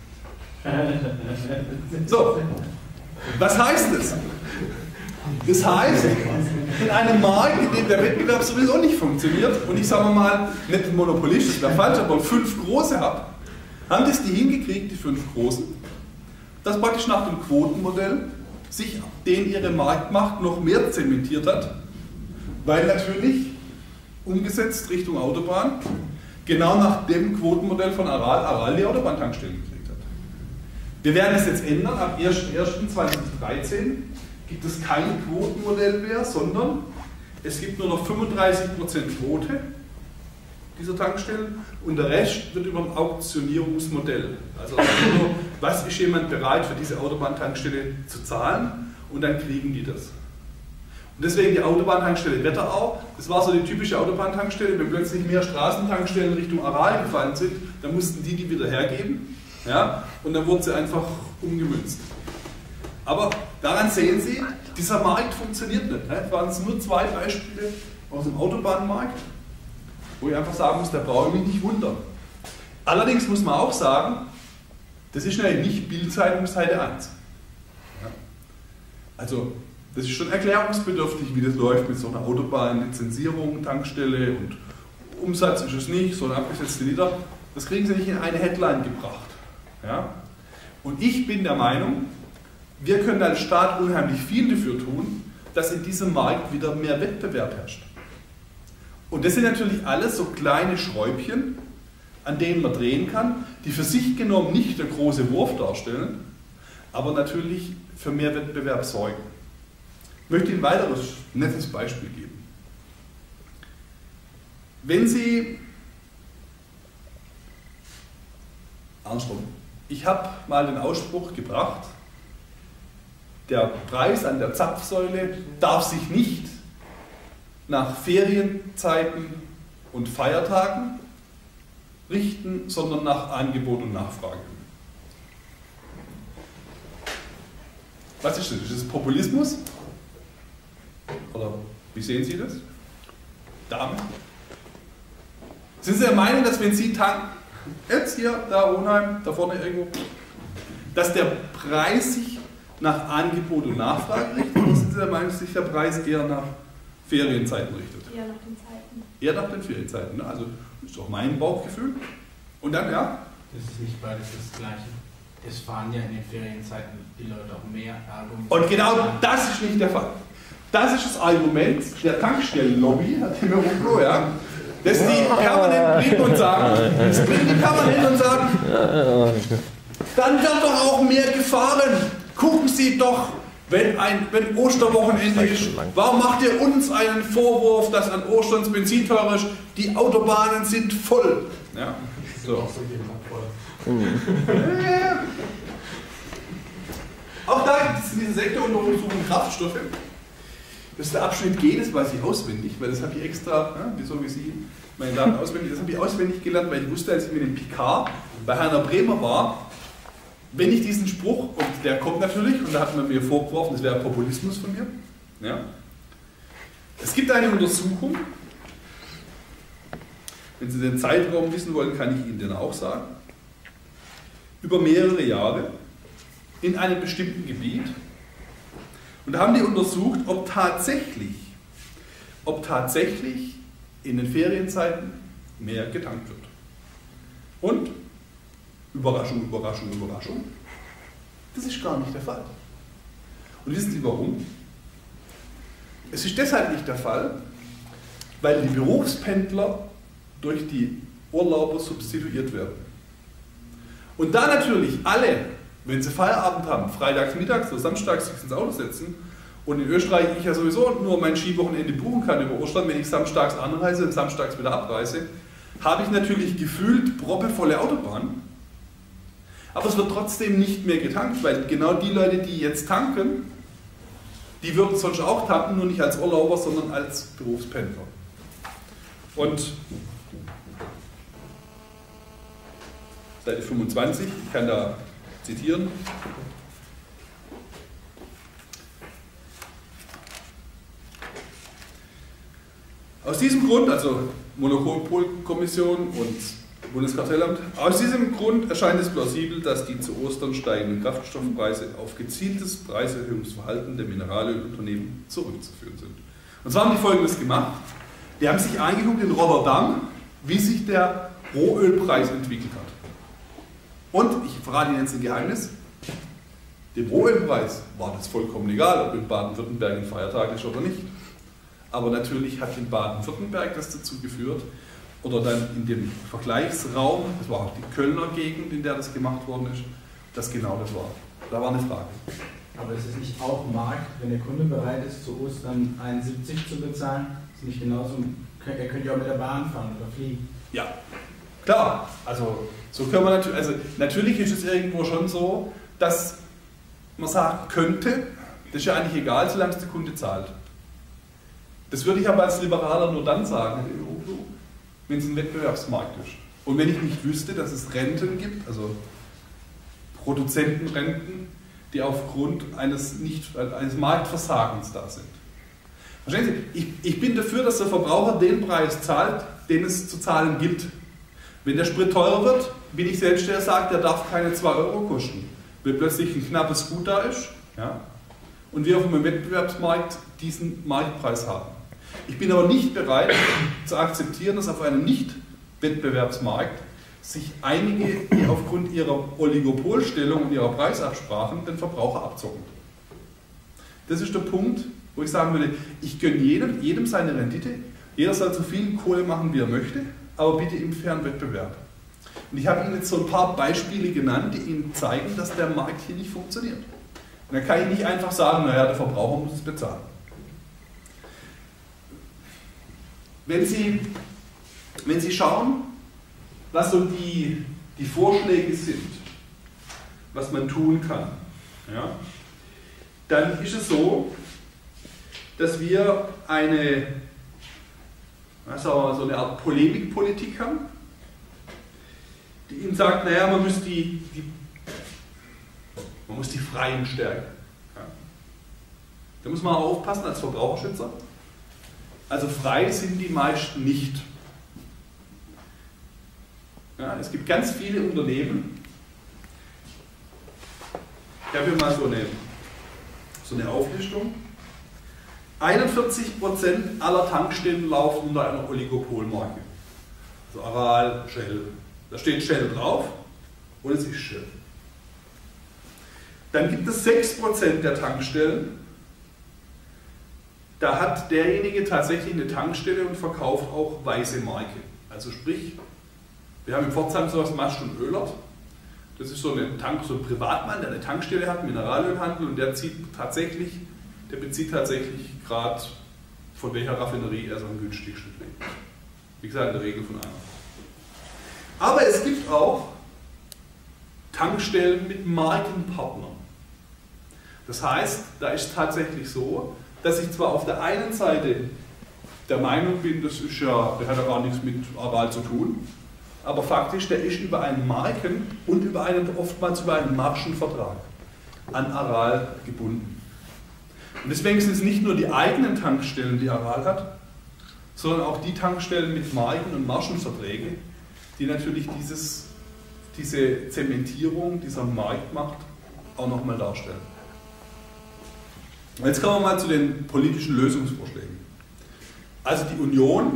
So, was heißt das? Das heißt, in einem Markt, in dem der Wettbewerb sowieso nicht funktioniert und ich sage mal, nicht ein Monopolist, das wäre falsch, aber 5 Große habe, haben das die hingekriegt, die 5 Großen, dass praktisch nach dem Quotenmodell sich denen ihre Marktmacht noch mehr zementiert hat, weil natürlich umgesetzt Richtung Autobahn genau nach dem Quotenmodell von Aral die Autobahntankstellen gekriegt hat. Wir werden es jetzt ändern, ab 1.1.2013 gibt es kein Quotenmodell mehr, sondern es gibt nur noch 35% Quote dieser Tankstellen und der Rest wird über ein Auktionierungsmodell. Also nur, was ist jemand bereit für diese Autobahntankstelle zu zahlen und dann kriegen die das. Und deswegen die Autobahntankstelle Wetterau, das war so die typische Autobahntankstelle, wenn plötzlich mehr Straßentankstellen Richtung Aral gefallen sind, dann mussten die wieder hergeben, ja, und dann wurden sie einfach umgemünzt. Aber daran sehen Sie, dieser Markt funktioniert nicht. Es waren nur 2 Beispiele aus dem Autobahnmarkt, wo ich einfach sagen muss, da brauche ich mich nicht wundern. Allerdings muss man auch sagen, das ist nicht Bild-Zeitung Seite 1. Ja. Also Das ist schon erklärungsbedürftig, wie das läuft mit so einer Autobahn, Lizenzierung, Tankstelle und Umsatz ist es nicht, sondern abgesetzte Liter. Das kriegen Sie nicht in eine Headline gebracht. Ja? Und ich bin der Meinung, wir können als Staat unheimlich viel dafür tun, dass in diesem Markt wieder mehr Wettbewerb herrscht. Und das sind natürlich alles so kleine Schräubchen, an denen man drehen kann, die für sich genommen nicht der große Wurf darstellen, aber natürlich für mehr Wettbewerb sorgen. Ich möchte Ihnen ein weiteres nettes Beispiel geben. Wenn Sie, andersrum, ich habe mal den Ausspruch gebracht, der Preis an der Zapfsäule darf sich nicht nach Ferienzeiten und Feiertagen richten, sondern nach Angebot und Nachfrage. Was ist das? Ist das Populismus? Oder wie sehen Sie das? Damen? Sind Sie der Meinung, dass wenn Sie tanken, jetzt hier, da Hohenheim, da vorne irgendwo, dass der Preis sich nach Angebot und Nachfrage richtet? Oder sind Sie der Meinung, dass sich der Preis eher nach Ferienzeiten richtet? Eher nach den Zeiten. Eher nach den Ferienzeiten. Ne? Also das ist auch mein Bauchgefühl. Und dann, ja? Das ist nicht beides das Gleiche. Es fahren ja in den Ferienzeiten die Leute auch mehr. Und genau das ist nicht der Fall. Das ist das Argument der Tankstellenlobby, hat die mir rumgehört, ja? Dass die permanent bringen und sagen, dann wird doch auch mehr gefahren. Gucken Sie doch, wenn Osterwochenende ist, warum macht ihr uns einen Vorwurf, dass an Ostern das Benzin teurer ist? Die Autobahnen sind voll. Ja, so. Auch da gibt es in dieser Sektoruntersuchung Kraftstoffe. Das ist der Abschnitt G, das weiß ich auswendig, weil das habe ich extra, so wie Sie, meine Daten auswendig, das habe ich auswendig gelernt, weil ich wusste, als ich mit dem Picard bei Heiner Bremer war, wenn ich diesen Spruch, und der kommt natürlich, und da hat man mir vorgeworfen, das wäre Populismus von mir. Ja. Es gibt eine Untersuchung, wenn Sie den Zeitraum wissen wollen, kann ich Ihnen den auch sagen, über mehrere Jahre in einem bestimmten Gebiet. Und da haben die untersucht, ob tatsächlich in den Ferienzeiten mehr getankt wird. Und, Überraschung, Überraschung, Überraschung, das ist gar nicht der Fall. Und wissen Sie warum? Es ist deshalb nicht der Fall, weil die Berufspendler durch die Urlauber substituiert werden. Und da natürlich alle, wenn sie Feierabend haben, freitags, mittags oder samstags sich ins Auto setzen, und in Österreich ich ja sowieso nur mein Skiwochenende buchen kann über Ostern, wenn ich samstags anreise und samstags wieder abreise, habe ich natürlich gefühlt proppevolle Autobahnen. Aber es wird trotzdem nicht mehr getankt, weil genau die Leute, die jetzt tanken, die würden sonst auch tanken, nur nicht als Urlauber, sondern als Berufspendler. Und Seite 25, ich kann da zitieren. Aus diesem Grund, also Monopolkommission und Bundeskartellamt, aus diesem Grund erscheint es plausibel, dass die zu Ostern steigenden Kraftstoffpreise auf gezieltes Preiserhöhungsverhalten der Mineralölunternehmen zurückzuführen sind. Und zwar haben die Folgendes gemacht. Die haben sich angeguckt in Rotterdam, wie sich der Rohölpreis entwickelt hat. Und, ich verrate Ihnen jetzt ein Geheimnis, dem Rohölpreis war das vollkommen egal, ob in Baden-Württemberg ein Feiertag ist oder nicht. Aber natürlich hat in Baden-Württemberg das dazu geführt, oder dann in dem Vergleichsraum, das war auch die Kölner Gegend, in der das gemacht worden ist, dass genau das war. Da war eine Frage. Aber ist es nicht auch Markt, wenn der Kunde bereit ist, zu Ostern 71 zu bezahlen? Ist nicht genauso, er könnte ja auch mit der Bahn fahren oder fliegen. Ja, klar. Also so können wir natürlich, also natürlich ist es irgendwo schon so, dass man sagen könnte, das ist ja eigentlich egal, solange es der Kunde zahlt. Das würde ich aber als Liberaler nur dann sagen, wenn es ein Wettbewerbsmarkt ist. Und wenn ich nicht wüsste, dass es Renten gibt, also Produzentenrenten, die aufgrund eines Marktversagens da sind. Verstehen Sie? Ich bin dafür, dass der Verbraucher den Preis zahlt, den es zu zahlen gilt. Wenn der Sprit teurer wird, bin ich selbst der sagt, der darf keine 2 Euro kosten. Wenn plötzlich ein knappes Gut da ist, ja, und wir auf einem Wettbewerbsmarkt diesen Marktpreis haben. Ich bin aber nicht bereit zu akzeptieren, dass auf einem Nicht-Wettbewerbsmarkt sich einige, die aufgrund ihrer Oligopolstellung und ihrer Preisabsprachen den Verbraucher abzocken. Das ist der Punkt, wo ich sagen würde, ich gönne jedem seine Rendite, jeder soll so viel Kohle machen, wie er möchte, aber bitte im fairen Wettbewerb. Und ich habe Ihnen jetzt so ein paar Beispiele genannt, die Ihnen zeigen, dass der Markt hier nicht funktioniert. Und dann kann ich nicht einfach sagen, naja, der Verbraucher muss es bezahlen. Wenn Sie schauen, was so die Vorschläge sind, was man tun kann, ja, dann ist es so, dass wir so eine Art Polemikpolitik haben, die Ihnen sagt, naja, man muss die Freien stärken. Ja. Da muss man auch aufpassen als Verbraucherschützer. Also frei sind die meisten nicht. Ja, es gibt ganz viele Unternehmen. Ich habe hier mal so eine Auflistung. 41% aller Tankstellen laufen unter einer Oligopolmarke. Also Aral, Shell. Da steht Shell drauf und es ist Shell. Dann gibt es 6% der Tankstellen. Da hat derjenige tatsächlich eine Tankstelle und verkauft auch weiße Marke. Also sprich, wir haben in Pforzheim sowas Mast und Oehlert. Das ist so ein Privatmann, der eine Tankstelle hat, Mineralölhandel, und der bezieht tatsächlich gerade von welcher Raffinerie er seinen günstigsten kriegt. Wie gesagt, in der Regel von einer. Aber es gibt auch Tankstellen mit Markenpartnern. Das heißt, da ist es tatsächlich so, dass ich zwar auf der einen Seite der Meinung bin, der hat ja gar nichts mit Aral zu tun, aber faktisch, der ist über einen Marken- und oftmals über einen Margenvertrag an Aral gebunden. Und deswegen sind es nicht nur die eigenen Tankstellen, die Aral hat, sondern auch die Tankstellen mit Marken- und Margenverträgen, die natürlich diese Zementierung dieser Marktmacht auch nochmal darstellen. Jetzt kommen wir mal zu den politischen Lösungsvorschlägen. Also die Union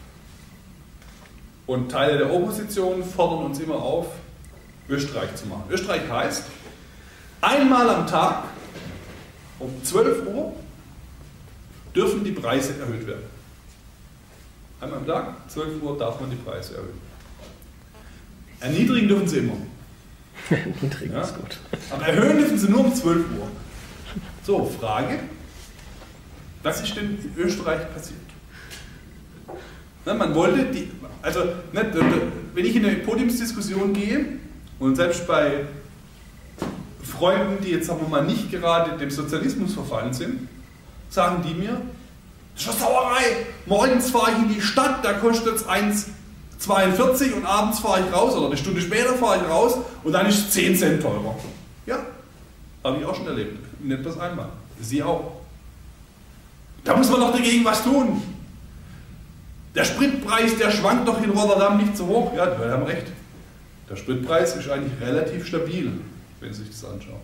und Teile der Opposition fordern uns immer auf, Österreich zu machen. Österreich heißt, einmal am Tag um 12 Uhr dürfen die Preise erhöht werden. Einmal am Tag, 12 Uhr darf man die Preise erhöhen. Erniedrigen dürfen sie immer. Erniedrigen ist gut. Aber erhöhen dürfen sie nur um 12 Uhr. So, Frage. Was ist denn in Österreich passiert? Na, man wollte wenn ich in eine Podiumsdiskussion gehe und selbst bei Freunden, die jetzt sagen wir mal nicht gerade dem Sozialismus verfallen sind, sagen die mir, das ist eine Sauerei, morgens fahre ich in die Stadt, da kostet es 1,42 und abends fahre ich raus oder eine Stunde später fahre ich raus und dann ist es 10 Cent teurer. Ja, habe ich auch schon erlebt, nicht das einmal, Sie auch. Da muss man doch dagegen was tun. Der Spritpreis, der schwankt doch in Rotterdam nicht so hoch. Ja, die haben recht. Der Spritpreis ist eigentlich relativ stabil, wenn Sie sich das anschauen.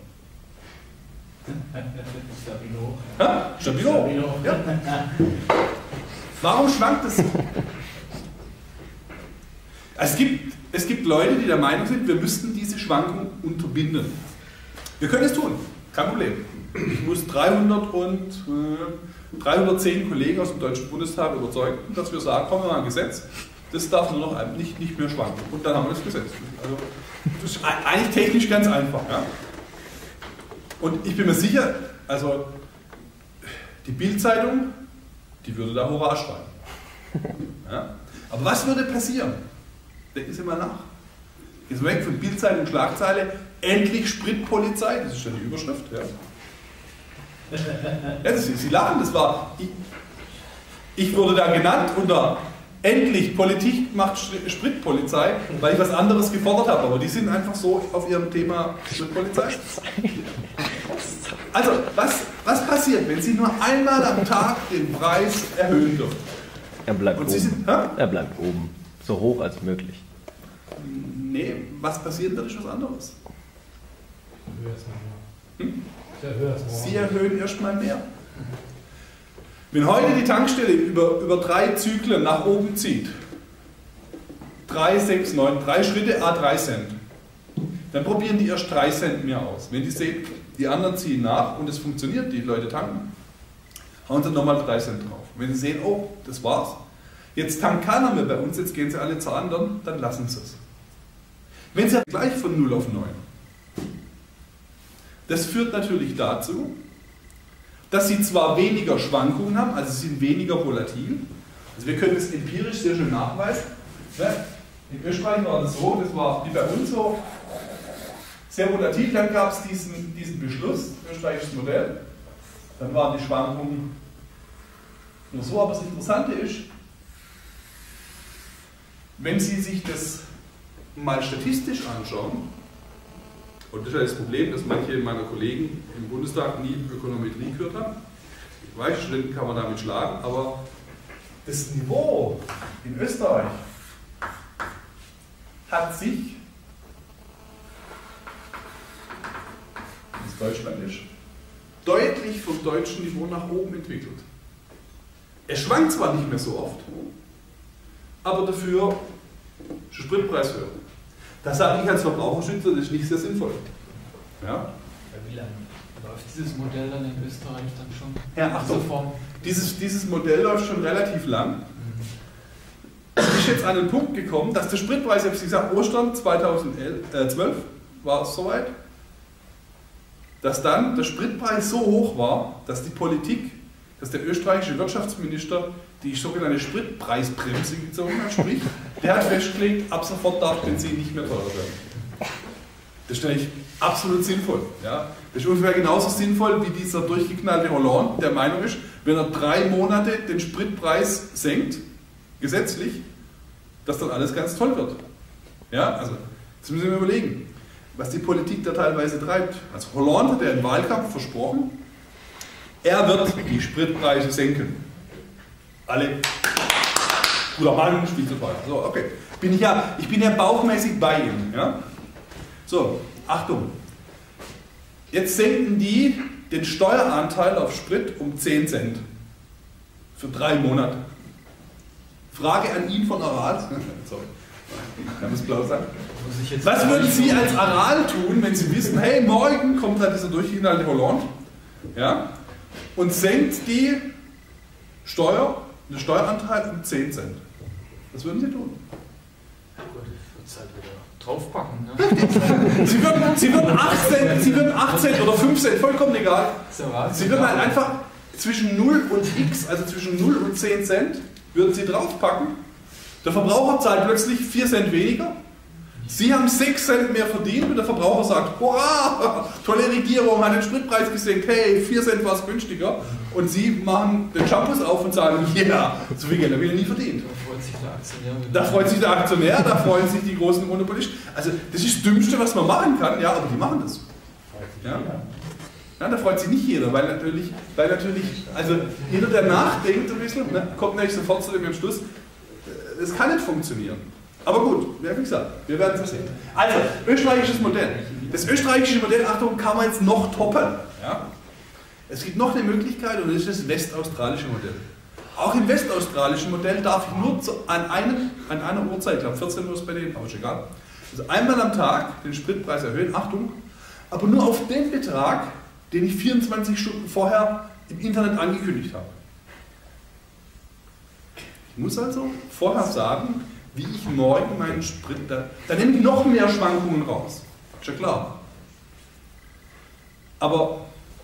Stabilo. Ja, Stabilo. Ja. Warum schwankt es so? Es gibt Leute, die der Meinung sind, wir müssten diese Schwankung unterbinden. Wir können es tun, kein Problem. Ich muss 310 Kollegen aus dem Deutschen Bundestag überzeugen, dass wir sagen, kommen wir mal ein Gesetz, das darf nur noch nicht mehr schwanken. Und dann haben wir das Gesetz. Also, das ist eigentlich technisch ganz einfach. Ja? Und ich bin mir sicher, also die Bild-Zeitung, die würde da Hurra schreiben. Ja? Aber was würde passieren? Denken Sie mal nach. Jetzt weg von Bild-Zeitung, Schlagzeile, endlich Spritpolizei, das ist ja die Überschrift. Ja? Ja, Sie lachen, das war. Ich wurde da genannt unter endlich Politik macht Spritpolizei, weil ich was anderes gefordert habe. Aber die sind einfach so auf ihrem Thema Spritpolizei. Also, was passiert, wenn Sie nur einmal am Tag den Preis erhöhen dürfen? Er bleibt oben. Er bleibt oben. So hoch als möglich. Nee, was passiert, das ist was anderes. Sie erhöhen erstmal mehr. Wenn heute die Tankstelle über 3 Zyklen nach oben zieht, 3, 6, 9, 3 Schritte, A3 Cent, dann probieren die erst 3 Cent mehr aus. Wenn die sehen, die anderen ziehen nach und es funktioniert, die Leute tanken, hauen sie nochmal 3 Cent drauf. Wenn sie sehen, oh, das war's, jetzt tankt keiner mehr bei uns, jetzt gehen sie alle zu anderen, dann lassen sie es. Wenn sie gleich von 0 auf 9. Das führt natürlich dazu, dass sie zwar weniger Schwankungen haben, also sie sind weniger volatil. Also wir können es empirisch sehr schön nachweisen. In Österreich war das so, das war wie bei uns so, sehr volatil. Dann gab es diesen Beschluss, österreichisches Modell. Dann waren die Schwankungen nur so. Aber das Interessante ist, wenn Sie sich das mal statistisch anschauen, und das ist ja das Problem, dass manche meiner Kollegen im Bundestag nie Ökonometrie gehört haben. Ich weiß, Studenten kann man damit schlagen, aber das Niveau in Österreich hat sich, wie es Deutschland ist, deutlich vom deutschen Niveau nach oben entwickelt. Es schwankt zwar nicht mehr so oft, aber dafür ist der Spritpreis höher. Das sage ich als Verbraucherschützer, das ist nicht sehr sinnvoll. Ja? Wie lange läuft dieses Modell dann in Österreich dann schon? Ja, Achtung, dieses Modell läuft schon relativ lang. Es ist jetzt an den Punkt gekommen, dass der Spritpreis, ich habe gesagt, Ostern 2012 war es soweit, dass dann der Spritpreis so hoch war, dass die Politik, dass der österreichische Wirtschaftsminister die sogenannte Spritpreisbremse gezogen hat, sprich, der hat festgelegt, ab sofort darf Benzin nicht mehr teurer werden. Das ist natürlich absolut sinnvoll. Ja? Das ist ungefähr genauso sinnvoll wie dieser durchgeknallte Hollande, der Meinung ist, wenn er 3 Monate den Spritpreis senkt, gesetzlich, dass dann alles ganz toll wird. Ja? Also, das müssen wir überlegen, was die Politik da teilweise treibt. Also Hollande hat ja im Wahlkampf versprochen, er wird die Spritpreise senken. Alle, guter Mann, spielt sofort. So, okay. Ich bin ja bauchmäßig bei ihm. Ja? So, Achtung. Jetzt senken die den Steueranteil auf Sprit um 10 Cent. Für 3 Monate. Frage an ihn von Aral. Sorry. Kann man es blau sagen? Was würden Sie als Aral tun, wenn Sie wissen, hey, morgen kommt da dieser durchgeknallte Hollande, ja, und senkt die den Steueranteil um 10 Cent. Was würden Sie tun? Ja gut, ich würde es halt wieder draufpacken. Ne? Sie würden 8 Cent oder 5 Cent, vollkommen egal. Sie würden halt einfach zwischen 0 und x, also zwischen 0 und 10 Cent, würden Sie draufpacken. Der Verbraucher zahlt plötzlich 4 Cent weniger. Sie haben 6 Cent mehr verdient und der Verbraucher sagt, hurra, tolle Regierung, hat den Spritpreis gesenkt, hey, 4 Cent war es günstiger. Und Sie machen den Shampoos auf und sagen, ja, so viel Geld habe ich nie verdient. Da freut sich der Aktionär, da freuen sich die großen Monopolisten. Also das ist das Dümmste, was man machen kann, ja, aber die machen das. Ja? Ja, da freut sich nicht jeder, weil natürlich, also jeder, der nachdenkt ein bisschen, ne, kommt nämlich sofort zu dem Schluss, das kann nicht funktionieren. Aber gut, wie gesagt, wir werden es sehen. Also, österreichisches Modell. Das österreichische Modell, Achtung, kann man jetzt noch toppen. Ja? Es gibt noch eine Möglichkeit und das ist das westaustralische Modell. Auch im westaustralischen Modell darf ich nur an einer Uhrzeit, ich glaube 14 Uhr ist bei denen, aber ist egal, also einmal am Tag den Spritpreis erhöhen, Achtung, aber nur auf den Betrag, den ich 24 Stunden vorher im Internet angekündigt habe. Ich muss also vorher sagen, wie ich morgen meinen Sprit, da nehme ich noch mehr Schwankungen raus. Ist ja klar. Aber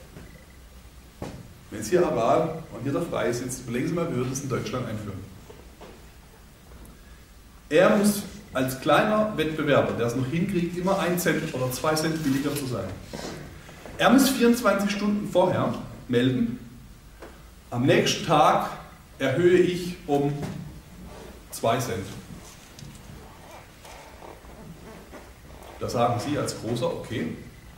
wenn es hier Aral und hier der Frei sitzt, überlegen Sie mal, wie würde es in Deutschland einführen. Er muss als kleiner Wettbewerber, der es noch hinkriegt, immer 1 Cent oder 2 Cent billiger zu sein. Er muss 24 Stunden vorher melden, am nächsten Tag erhöhe ich um 2 Cent. Da sagen Sie als Großer, okay,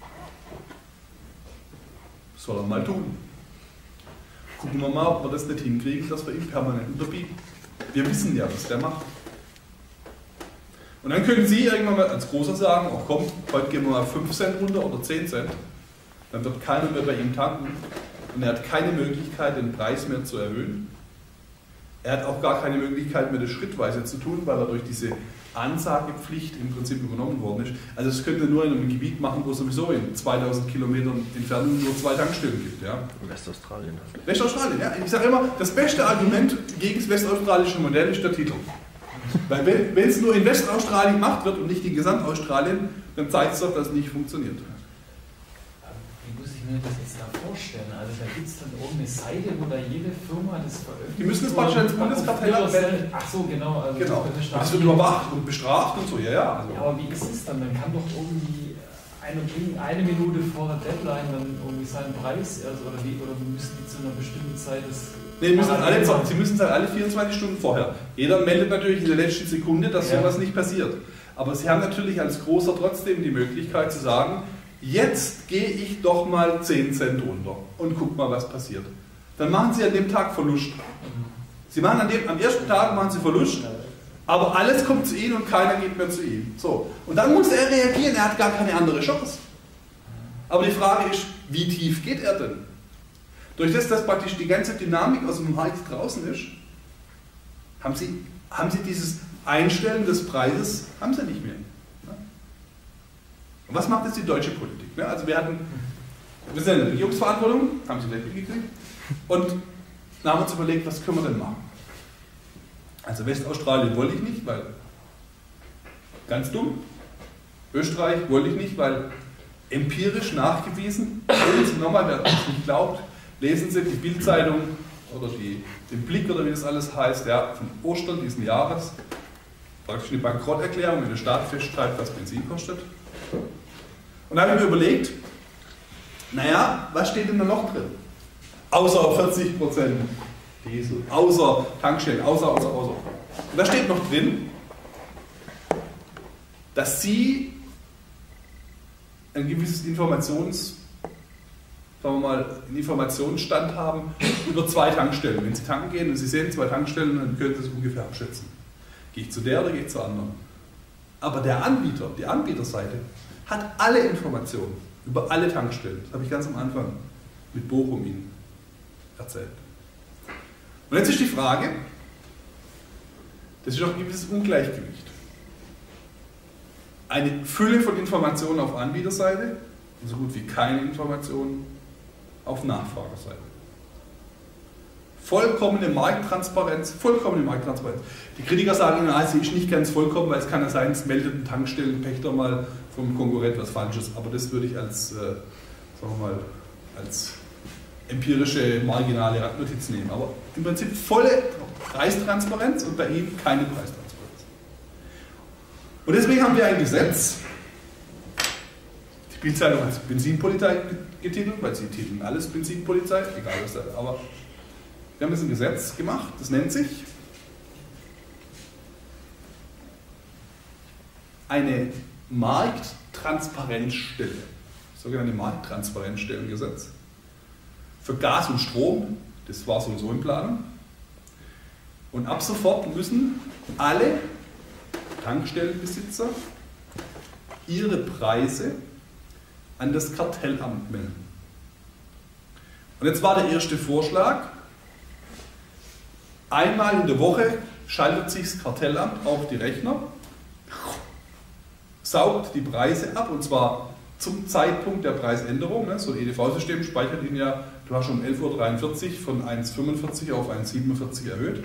soll er mal tun. Gucken wir mal, ob wir das nicht hinkriegen, dass wir ihn permanent unterbieten. Wir wissen ja, was der macht. Und dann können Sie irgendwann mal als Großer sagen, oh komm, heute gehen wir mal 5 Cent runter oder 10 Cent. dann wird keiner mehr bei ihm tanken und er hat keine Möglichkeit, den Preis mehr zu erhöhen. Er hat auch gar keine Möglichkeit mehr, das schrittweise zu tun, weil er durch diese Ansagepflicht im Prinzip übernommen worden ist. Also das könnte er nur in einem Gebiet machen, wo es sowieso in 2000 Kilometern Entfernung nur 2 Tankstellen gibt. Ja? Westaustralien. Westaustralien, ja. Ich sage immer, das beste Argument gegen das westaustralische Modell ist der Titel. Weil wenn es nur in Westaustralien gemacht wird und nicht in Gesamtaustralien, dann zeigt es doch, dass es nicht funktioniert. Wie muss ich mir das jetzt da vorstellen? Also da gibt es dann irgendeine Seite, wo da jede Firma das veröffentlicht. Die müssen das praktisch als Bundeskartellamt senden. Ach so, genau. Also Genau. Das wird überwacht und bestraft und so, ja, ja. Also. Ja, aber wie ist es dann? Man kann doch irgendwie eine Minute vor der Deadline dann irgendwie seinen Preis, also, oder müssen die zu einer bestimmten Zeit das... Nee, Sie müssen es halt alle 24 Stunden vorher. Jeder meldet natürlich in der letzten Sekunde, dass sowas nicht passiert. Aber Sie haben natürlich als Großer trotzdem die Möglichkeit zu sagen, jetzt gehe ich doch mal 10 Cent runter und guck mal, was passiert. Dann machen Sie an dem Tag Verlust. Sie machen am ersten Tag machen Sie Verlust, aber alles kommt zu Ihnen und keiner geht mehr zu Ihnen. So. Und dann muss er reagieren, er hat gar keine andere Chance. Aber die Frage ist, wie tief geht er denn? Durch das, dass praktisch die ganze Dynamik aus dem Markt draußen ist, haben Sie dieses Einstellen des Preises, haben Sie nicht mehr. Und was macht jetzt die deutsche Politik? Also wir sind in der Regierungsverantwortung, haben Sie vielleicht mitgekriegt, und dann haben wir uns überlegt, was können wir denn machen? Also Westaustralien wollte ich nicht, weil ganz dumm. Österreich wollte ich nicht, weil empirisch nachgewiesen, nochmal, wer das nicht glaubt, lesen Sie die Bild-Zeitung oder den Blick oder wie das alles heißt, ja, von Ostern diesen Jahres, praktisch eine Bankrotterklärung, wenn der Staat festschreibt, was Benzin kostet. Und da habe ich mir überlegt, naja, was steht denn da noch drin? Außer 40% Diesel, außer Tankstellen, außer. Und da steht noch drin, dass Sie ein gewisses Informationsstand haben über 2 Tankstellen. Wenn Sie tanken gehen und Sie sehen 2 Tankstellen, dann können Sie es ungefähr abschätzen. Gehe ich zu der oder gehe ich zur anderen? Aber der Anbieter, die Anbieterseite, hat alle Informationen über alle Tankstellen. Das habe ich ganz am Anfang mit Bochum Ihnen erzählt. Und jetzt ist die Frage, das ist doch ein gewisses Ungleichgewicht. Eine Fülle von Informationen auf Anbieterseite und so gut wie keine Informationen auf Nachfragerseite. Vollkommene Markttransparenz. Die Kritiker sagen, sie ist nicht ganz vollkommen, weil es kann ja sein, es meldet ein Tankstellenpächter mal vom Konkurrent was Falsches. Aber das würde ich als, sagen wir mal, als empirische, marginale Randnotiz nehmen. Aber im Prinzip volle Preistransparenz und bei Ihnen keine Preistransparenz. Und deswegen haben wir ein Gesetz. Die Bildzeitung hat es Benzinpolizei getitelt, weil sie titeln alles Benzinpolizei, egal was da ist. Aber wir haben jetzt ein Gesetz gemacht, das nennt sich eine Markttransparenzstelle, das sogenannte Markttransparenzstellengesetz. Für Gas und Strom, das war sowieso in Planung. Und ab sofort müssen alle Tankstellenbesitzer ihre Preise an das Kartellamt melden. Und jetzt war der erste Vorschlag, einmal in der Woche schaltet sich das Kartellamt auf die Rechner, saugt die Preise ab, und zwar zum Zeitpunkt der Preisänderung. So ein EDV-System speichert Ihnen ja, du hast schon um 11:43 Uhr von 1,45 auf 1,47 erhöht,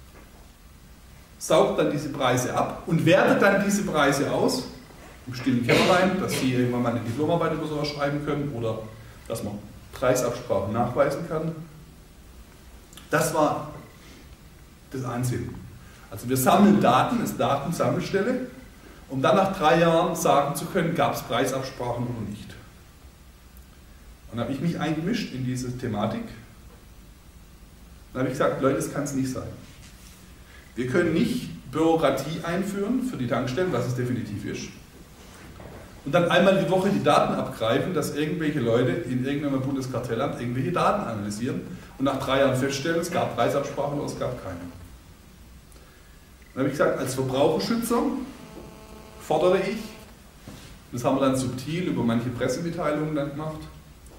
saugt dann diese Preise ab und wertet dann diese Preise aus, im stillen Kämmerlein, dass Sie irgendwann mal eine Diplomarbeit über sowas schreiben können oder dass man Preisabsprachen nachweisen kann. Das war das Einzige. Also wir sammeln Daten, es ist Datensammelstelle, um dann nach 3 Jahren sagen zu können, gab es Preisabsprachen oder nicht. Und dann habe ich mich eingemischt in diese Thematik. Dann habe ich gesagt, Leute, das kann es nicht sein. Wir können nicht Bürokratie einführen für die Tankstellen, was es definitiv ist, und dann einmal die Woche die Daten abgreifen, dass irgendwelche Leute in irgendeinem Bundeskartellamt irgendwelche Daten analysieren und nach 3 Jahren feststellen, es gab Preisabsprachen oder es gab keine. Dann habe ich gesagt, als Verbraucherschützer fordere ich, das haben wir dann subtil über manche Pressemitteilungen dann gemacht,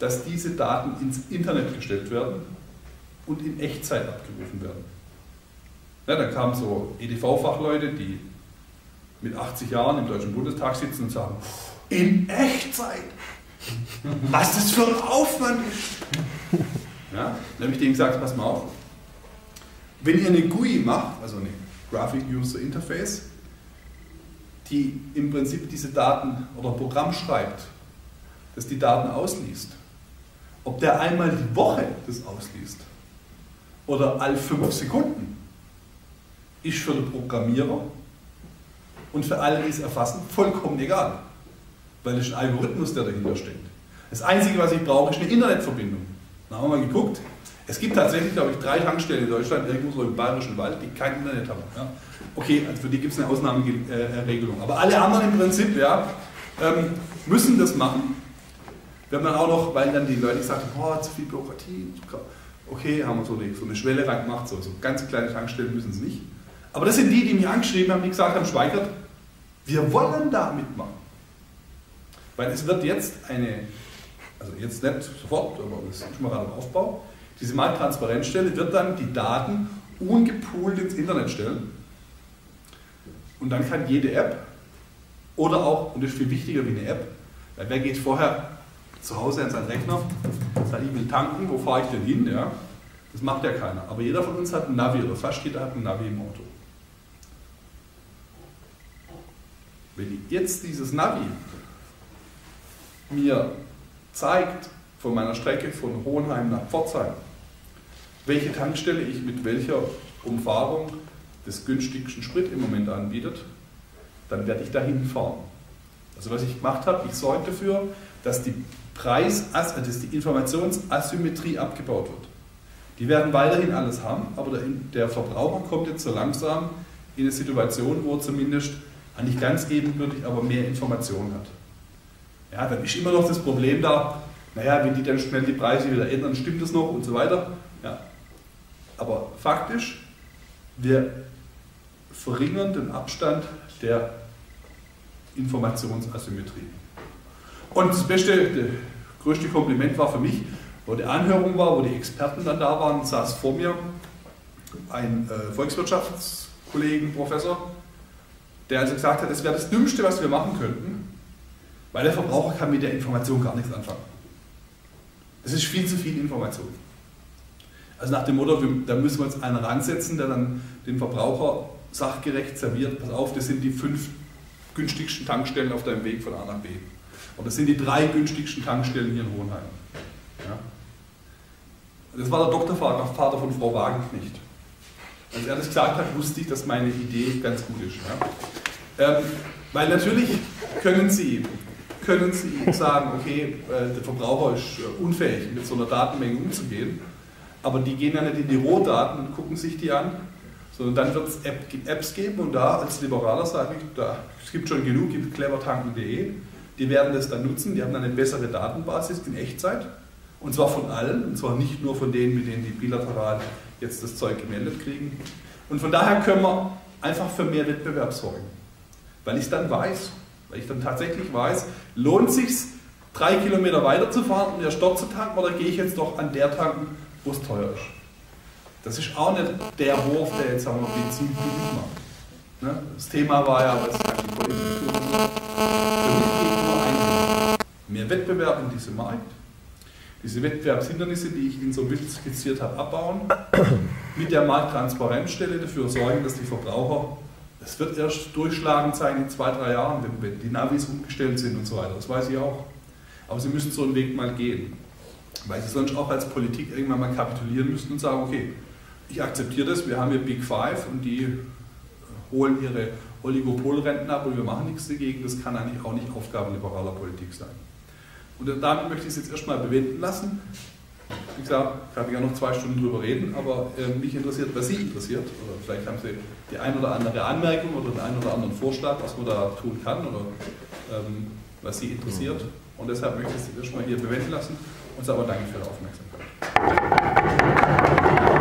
dass diese Daten ins Internet gestellt werden und in Echtzeit abgerufen werden. Ja, da kamen so EDV-Fachleute, die mit 80 Jahren im Deutschen Bundestag sitzen und sagen, in Echtzeit, was das für ein Aufwand ist. Ja, dann habe ich denen gesagt, pass mal auf, wenn ihr eine GUI macht, also eine Graphic User Interface, die im Prinzip diese Daten oder ein Programm schreibt, das die Daten ausliest, ob der einmal die Woche das ausliest oder alle 5 Sekunden, ist für den Programmierer und für alle, die es erfassen, vollkommen egal. Weil es ist ein Algorithmus, der dahinter steckt. Das Einzige, was ich brauche, ist eine Internetverbindung. Dann haben wir mal geguckt. Es gibt tatsächlich, glaube ich, 3 Tankstellen in Deutschland, irgendwo so im Bayerischen Wald, die kein Internet haben. Ja? Okay, also für die gibt es eine Ausnahmeregelung. Aber alle anderen im Prinzip müssen das machen. Wenn man auch noch, weil dann die Leute gesagt haben, zu viel Bürokratie. Okay, haben wir so eine Schwelle reingemacht, so ganz kleine Tankstellen müssen es nicht. Aber das sind die mich angeschrieben haben, die gesagt haben, Schweikert, wir wollen da mitmachen. Weil es wird jetzt also jetzt nicht sofort, aber es ist schon mal gerade im Aufbau, diese Markttransparenzstelle wird dann die Daten ungepoolt ins Internet stellen. Und dann kann jede App oder auch, und das ist viel wichtiger wie eine App, weil wer geht vorher zu Hause an seinen Rechner, sagt, ich will tanken, wo fahre ich denn hin? Ja? Das macht ja keiner. Aber jeder von uns hat ein Navi, oder fast jeder hat ein Navi im Auto. Wenn jetzt dieses Navi mir zeigt, von meiner Strecke von Hohenheim nach Pforzheim, welche Tankstelle ich mit welcher Umfahrung des günstigsten Sprit im Moment anbietet, dann werde ich dahin fahren. Also was ich gemacht habe, ich sorge dafür, dass die Informationsasymmetrie abgebaut wird. Die werden weiterhin alles haben, aber der Verbraucher kommt jetzt so langsam in eine Situation, wo er zumindest nicht ganz ebenbürtig, aber mehr Informationen hat. Ja, dann ist immer noch das Problem da, naja, wenn die dann schnell die Preise wieder ändern, stimmt das noch und so weiter. Ja. Aber faktisch, wir verringern den Abstand der Informationsasymmetrie. Und das größte Kompliment war für mich, wo die Anhörung war, wo die Experten dann da waren, saß vor mir ein Volkswirtschaftskollegen, Professor, der also gesagt hat, das wäre das Dümmste, was wir machen könnten, weil der Verbraucher kann mit der Information gar nichts anfangen. Das ist viel zu viel Information. Also nach dem Motto, da müssen wir uns einen ransetzen, der dann den Verbraucher sachgerecht serviert. Pass auf, das sind die 5 günstigsten Tankstellen auf deinem Weg von A nach B. Und das sind die 3 günstigsten Tankstellen hier in Hohenheim. Ja. Das war der Doktorvater von Frau Wagenknecht. Als er das gesagt hat, wusste ich, dass meine Idee ganz gut ist. Ja. Weil natürlich können Sie sagen, okay, der Verbraucher ist unfähig, mit so einer Datenmenge umzugehen, aber die gehen ja nicht in die Rohdaten und gucken sich die an, sondern dann wird es Apps geben und da als Liberaler sage ich, es gibt schon genug, gibt clevertanken.de, die werden das dann nutzen, die haben dann eine bessere Datenbasis in Echtzeit und zwar von allen, und zwar nicht nur von denen, mit denen die bilateral jetzt das Zeug gemeldet kriegen. Und von daher können wir einfach für mehr Wettbewerb sorgen, weil ich dann tatsächlich weiß, lohnt es sich 3 Kilometer weiter zu fahren und erst dort zu tanken oder gehe ich jetzt doch an der tanken, wo es teuer ist. Das ist auch nicht der Wurf, der jetzt Benzin billig macht. Ne? Das Thema war ja, was kann die Politik tun? Für mich geht nur ein mehr Wettbewerb in diesem Markt, diese Wettbewerbshindernisse, die ich Ihnen so wild skizziert habe, abbauen, mit der Markttransparenzstelle dafür sorgen, dass die Verbraucher, es wird erst durchschlagend sein in 2, 3 Jahren, wenn die Navis umgestellt sind und so weiter, das weiß ich auch. Aber Sie müssen so einen Weg mal gehen, weil Sie sonst auch als Politik irgendwann mal kapitulieren müssen und sagen, okay, ich akzeptiere das, wir haben hier Big Five und die holen ihre Oligopolrenten ab und wir machen nichts dagegen, das kann eigentlich auch nicht Aufgabe liberaler Politik sein. Und damit möchte ich es jetzt erstmal bewenden lassen. Wie gesagt, kann ich ja noch 2 Stunden drüber reden, aber mich interessiert, was Sie interessiert. Oder vielleicht haben Sie die ein oder andere Anmerkung oder den einen oder anderen Vorschlag, was man da tun kann oder was Sie interessiert. Und deshalb möchte ich es erstmal hier bewenden lassen und sage aber danke für Ihre Aufmerksamkeit.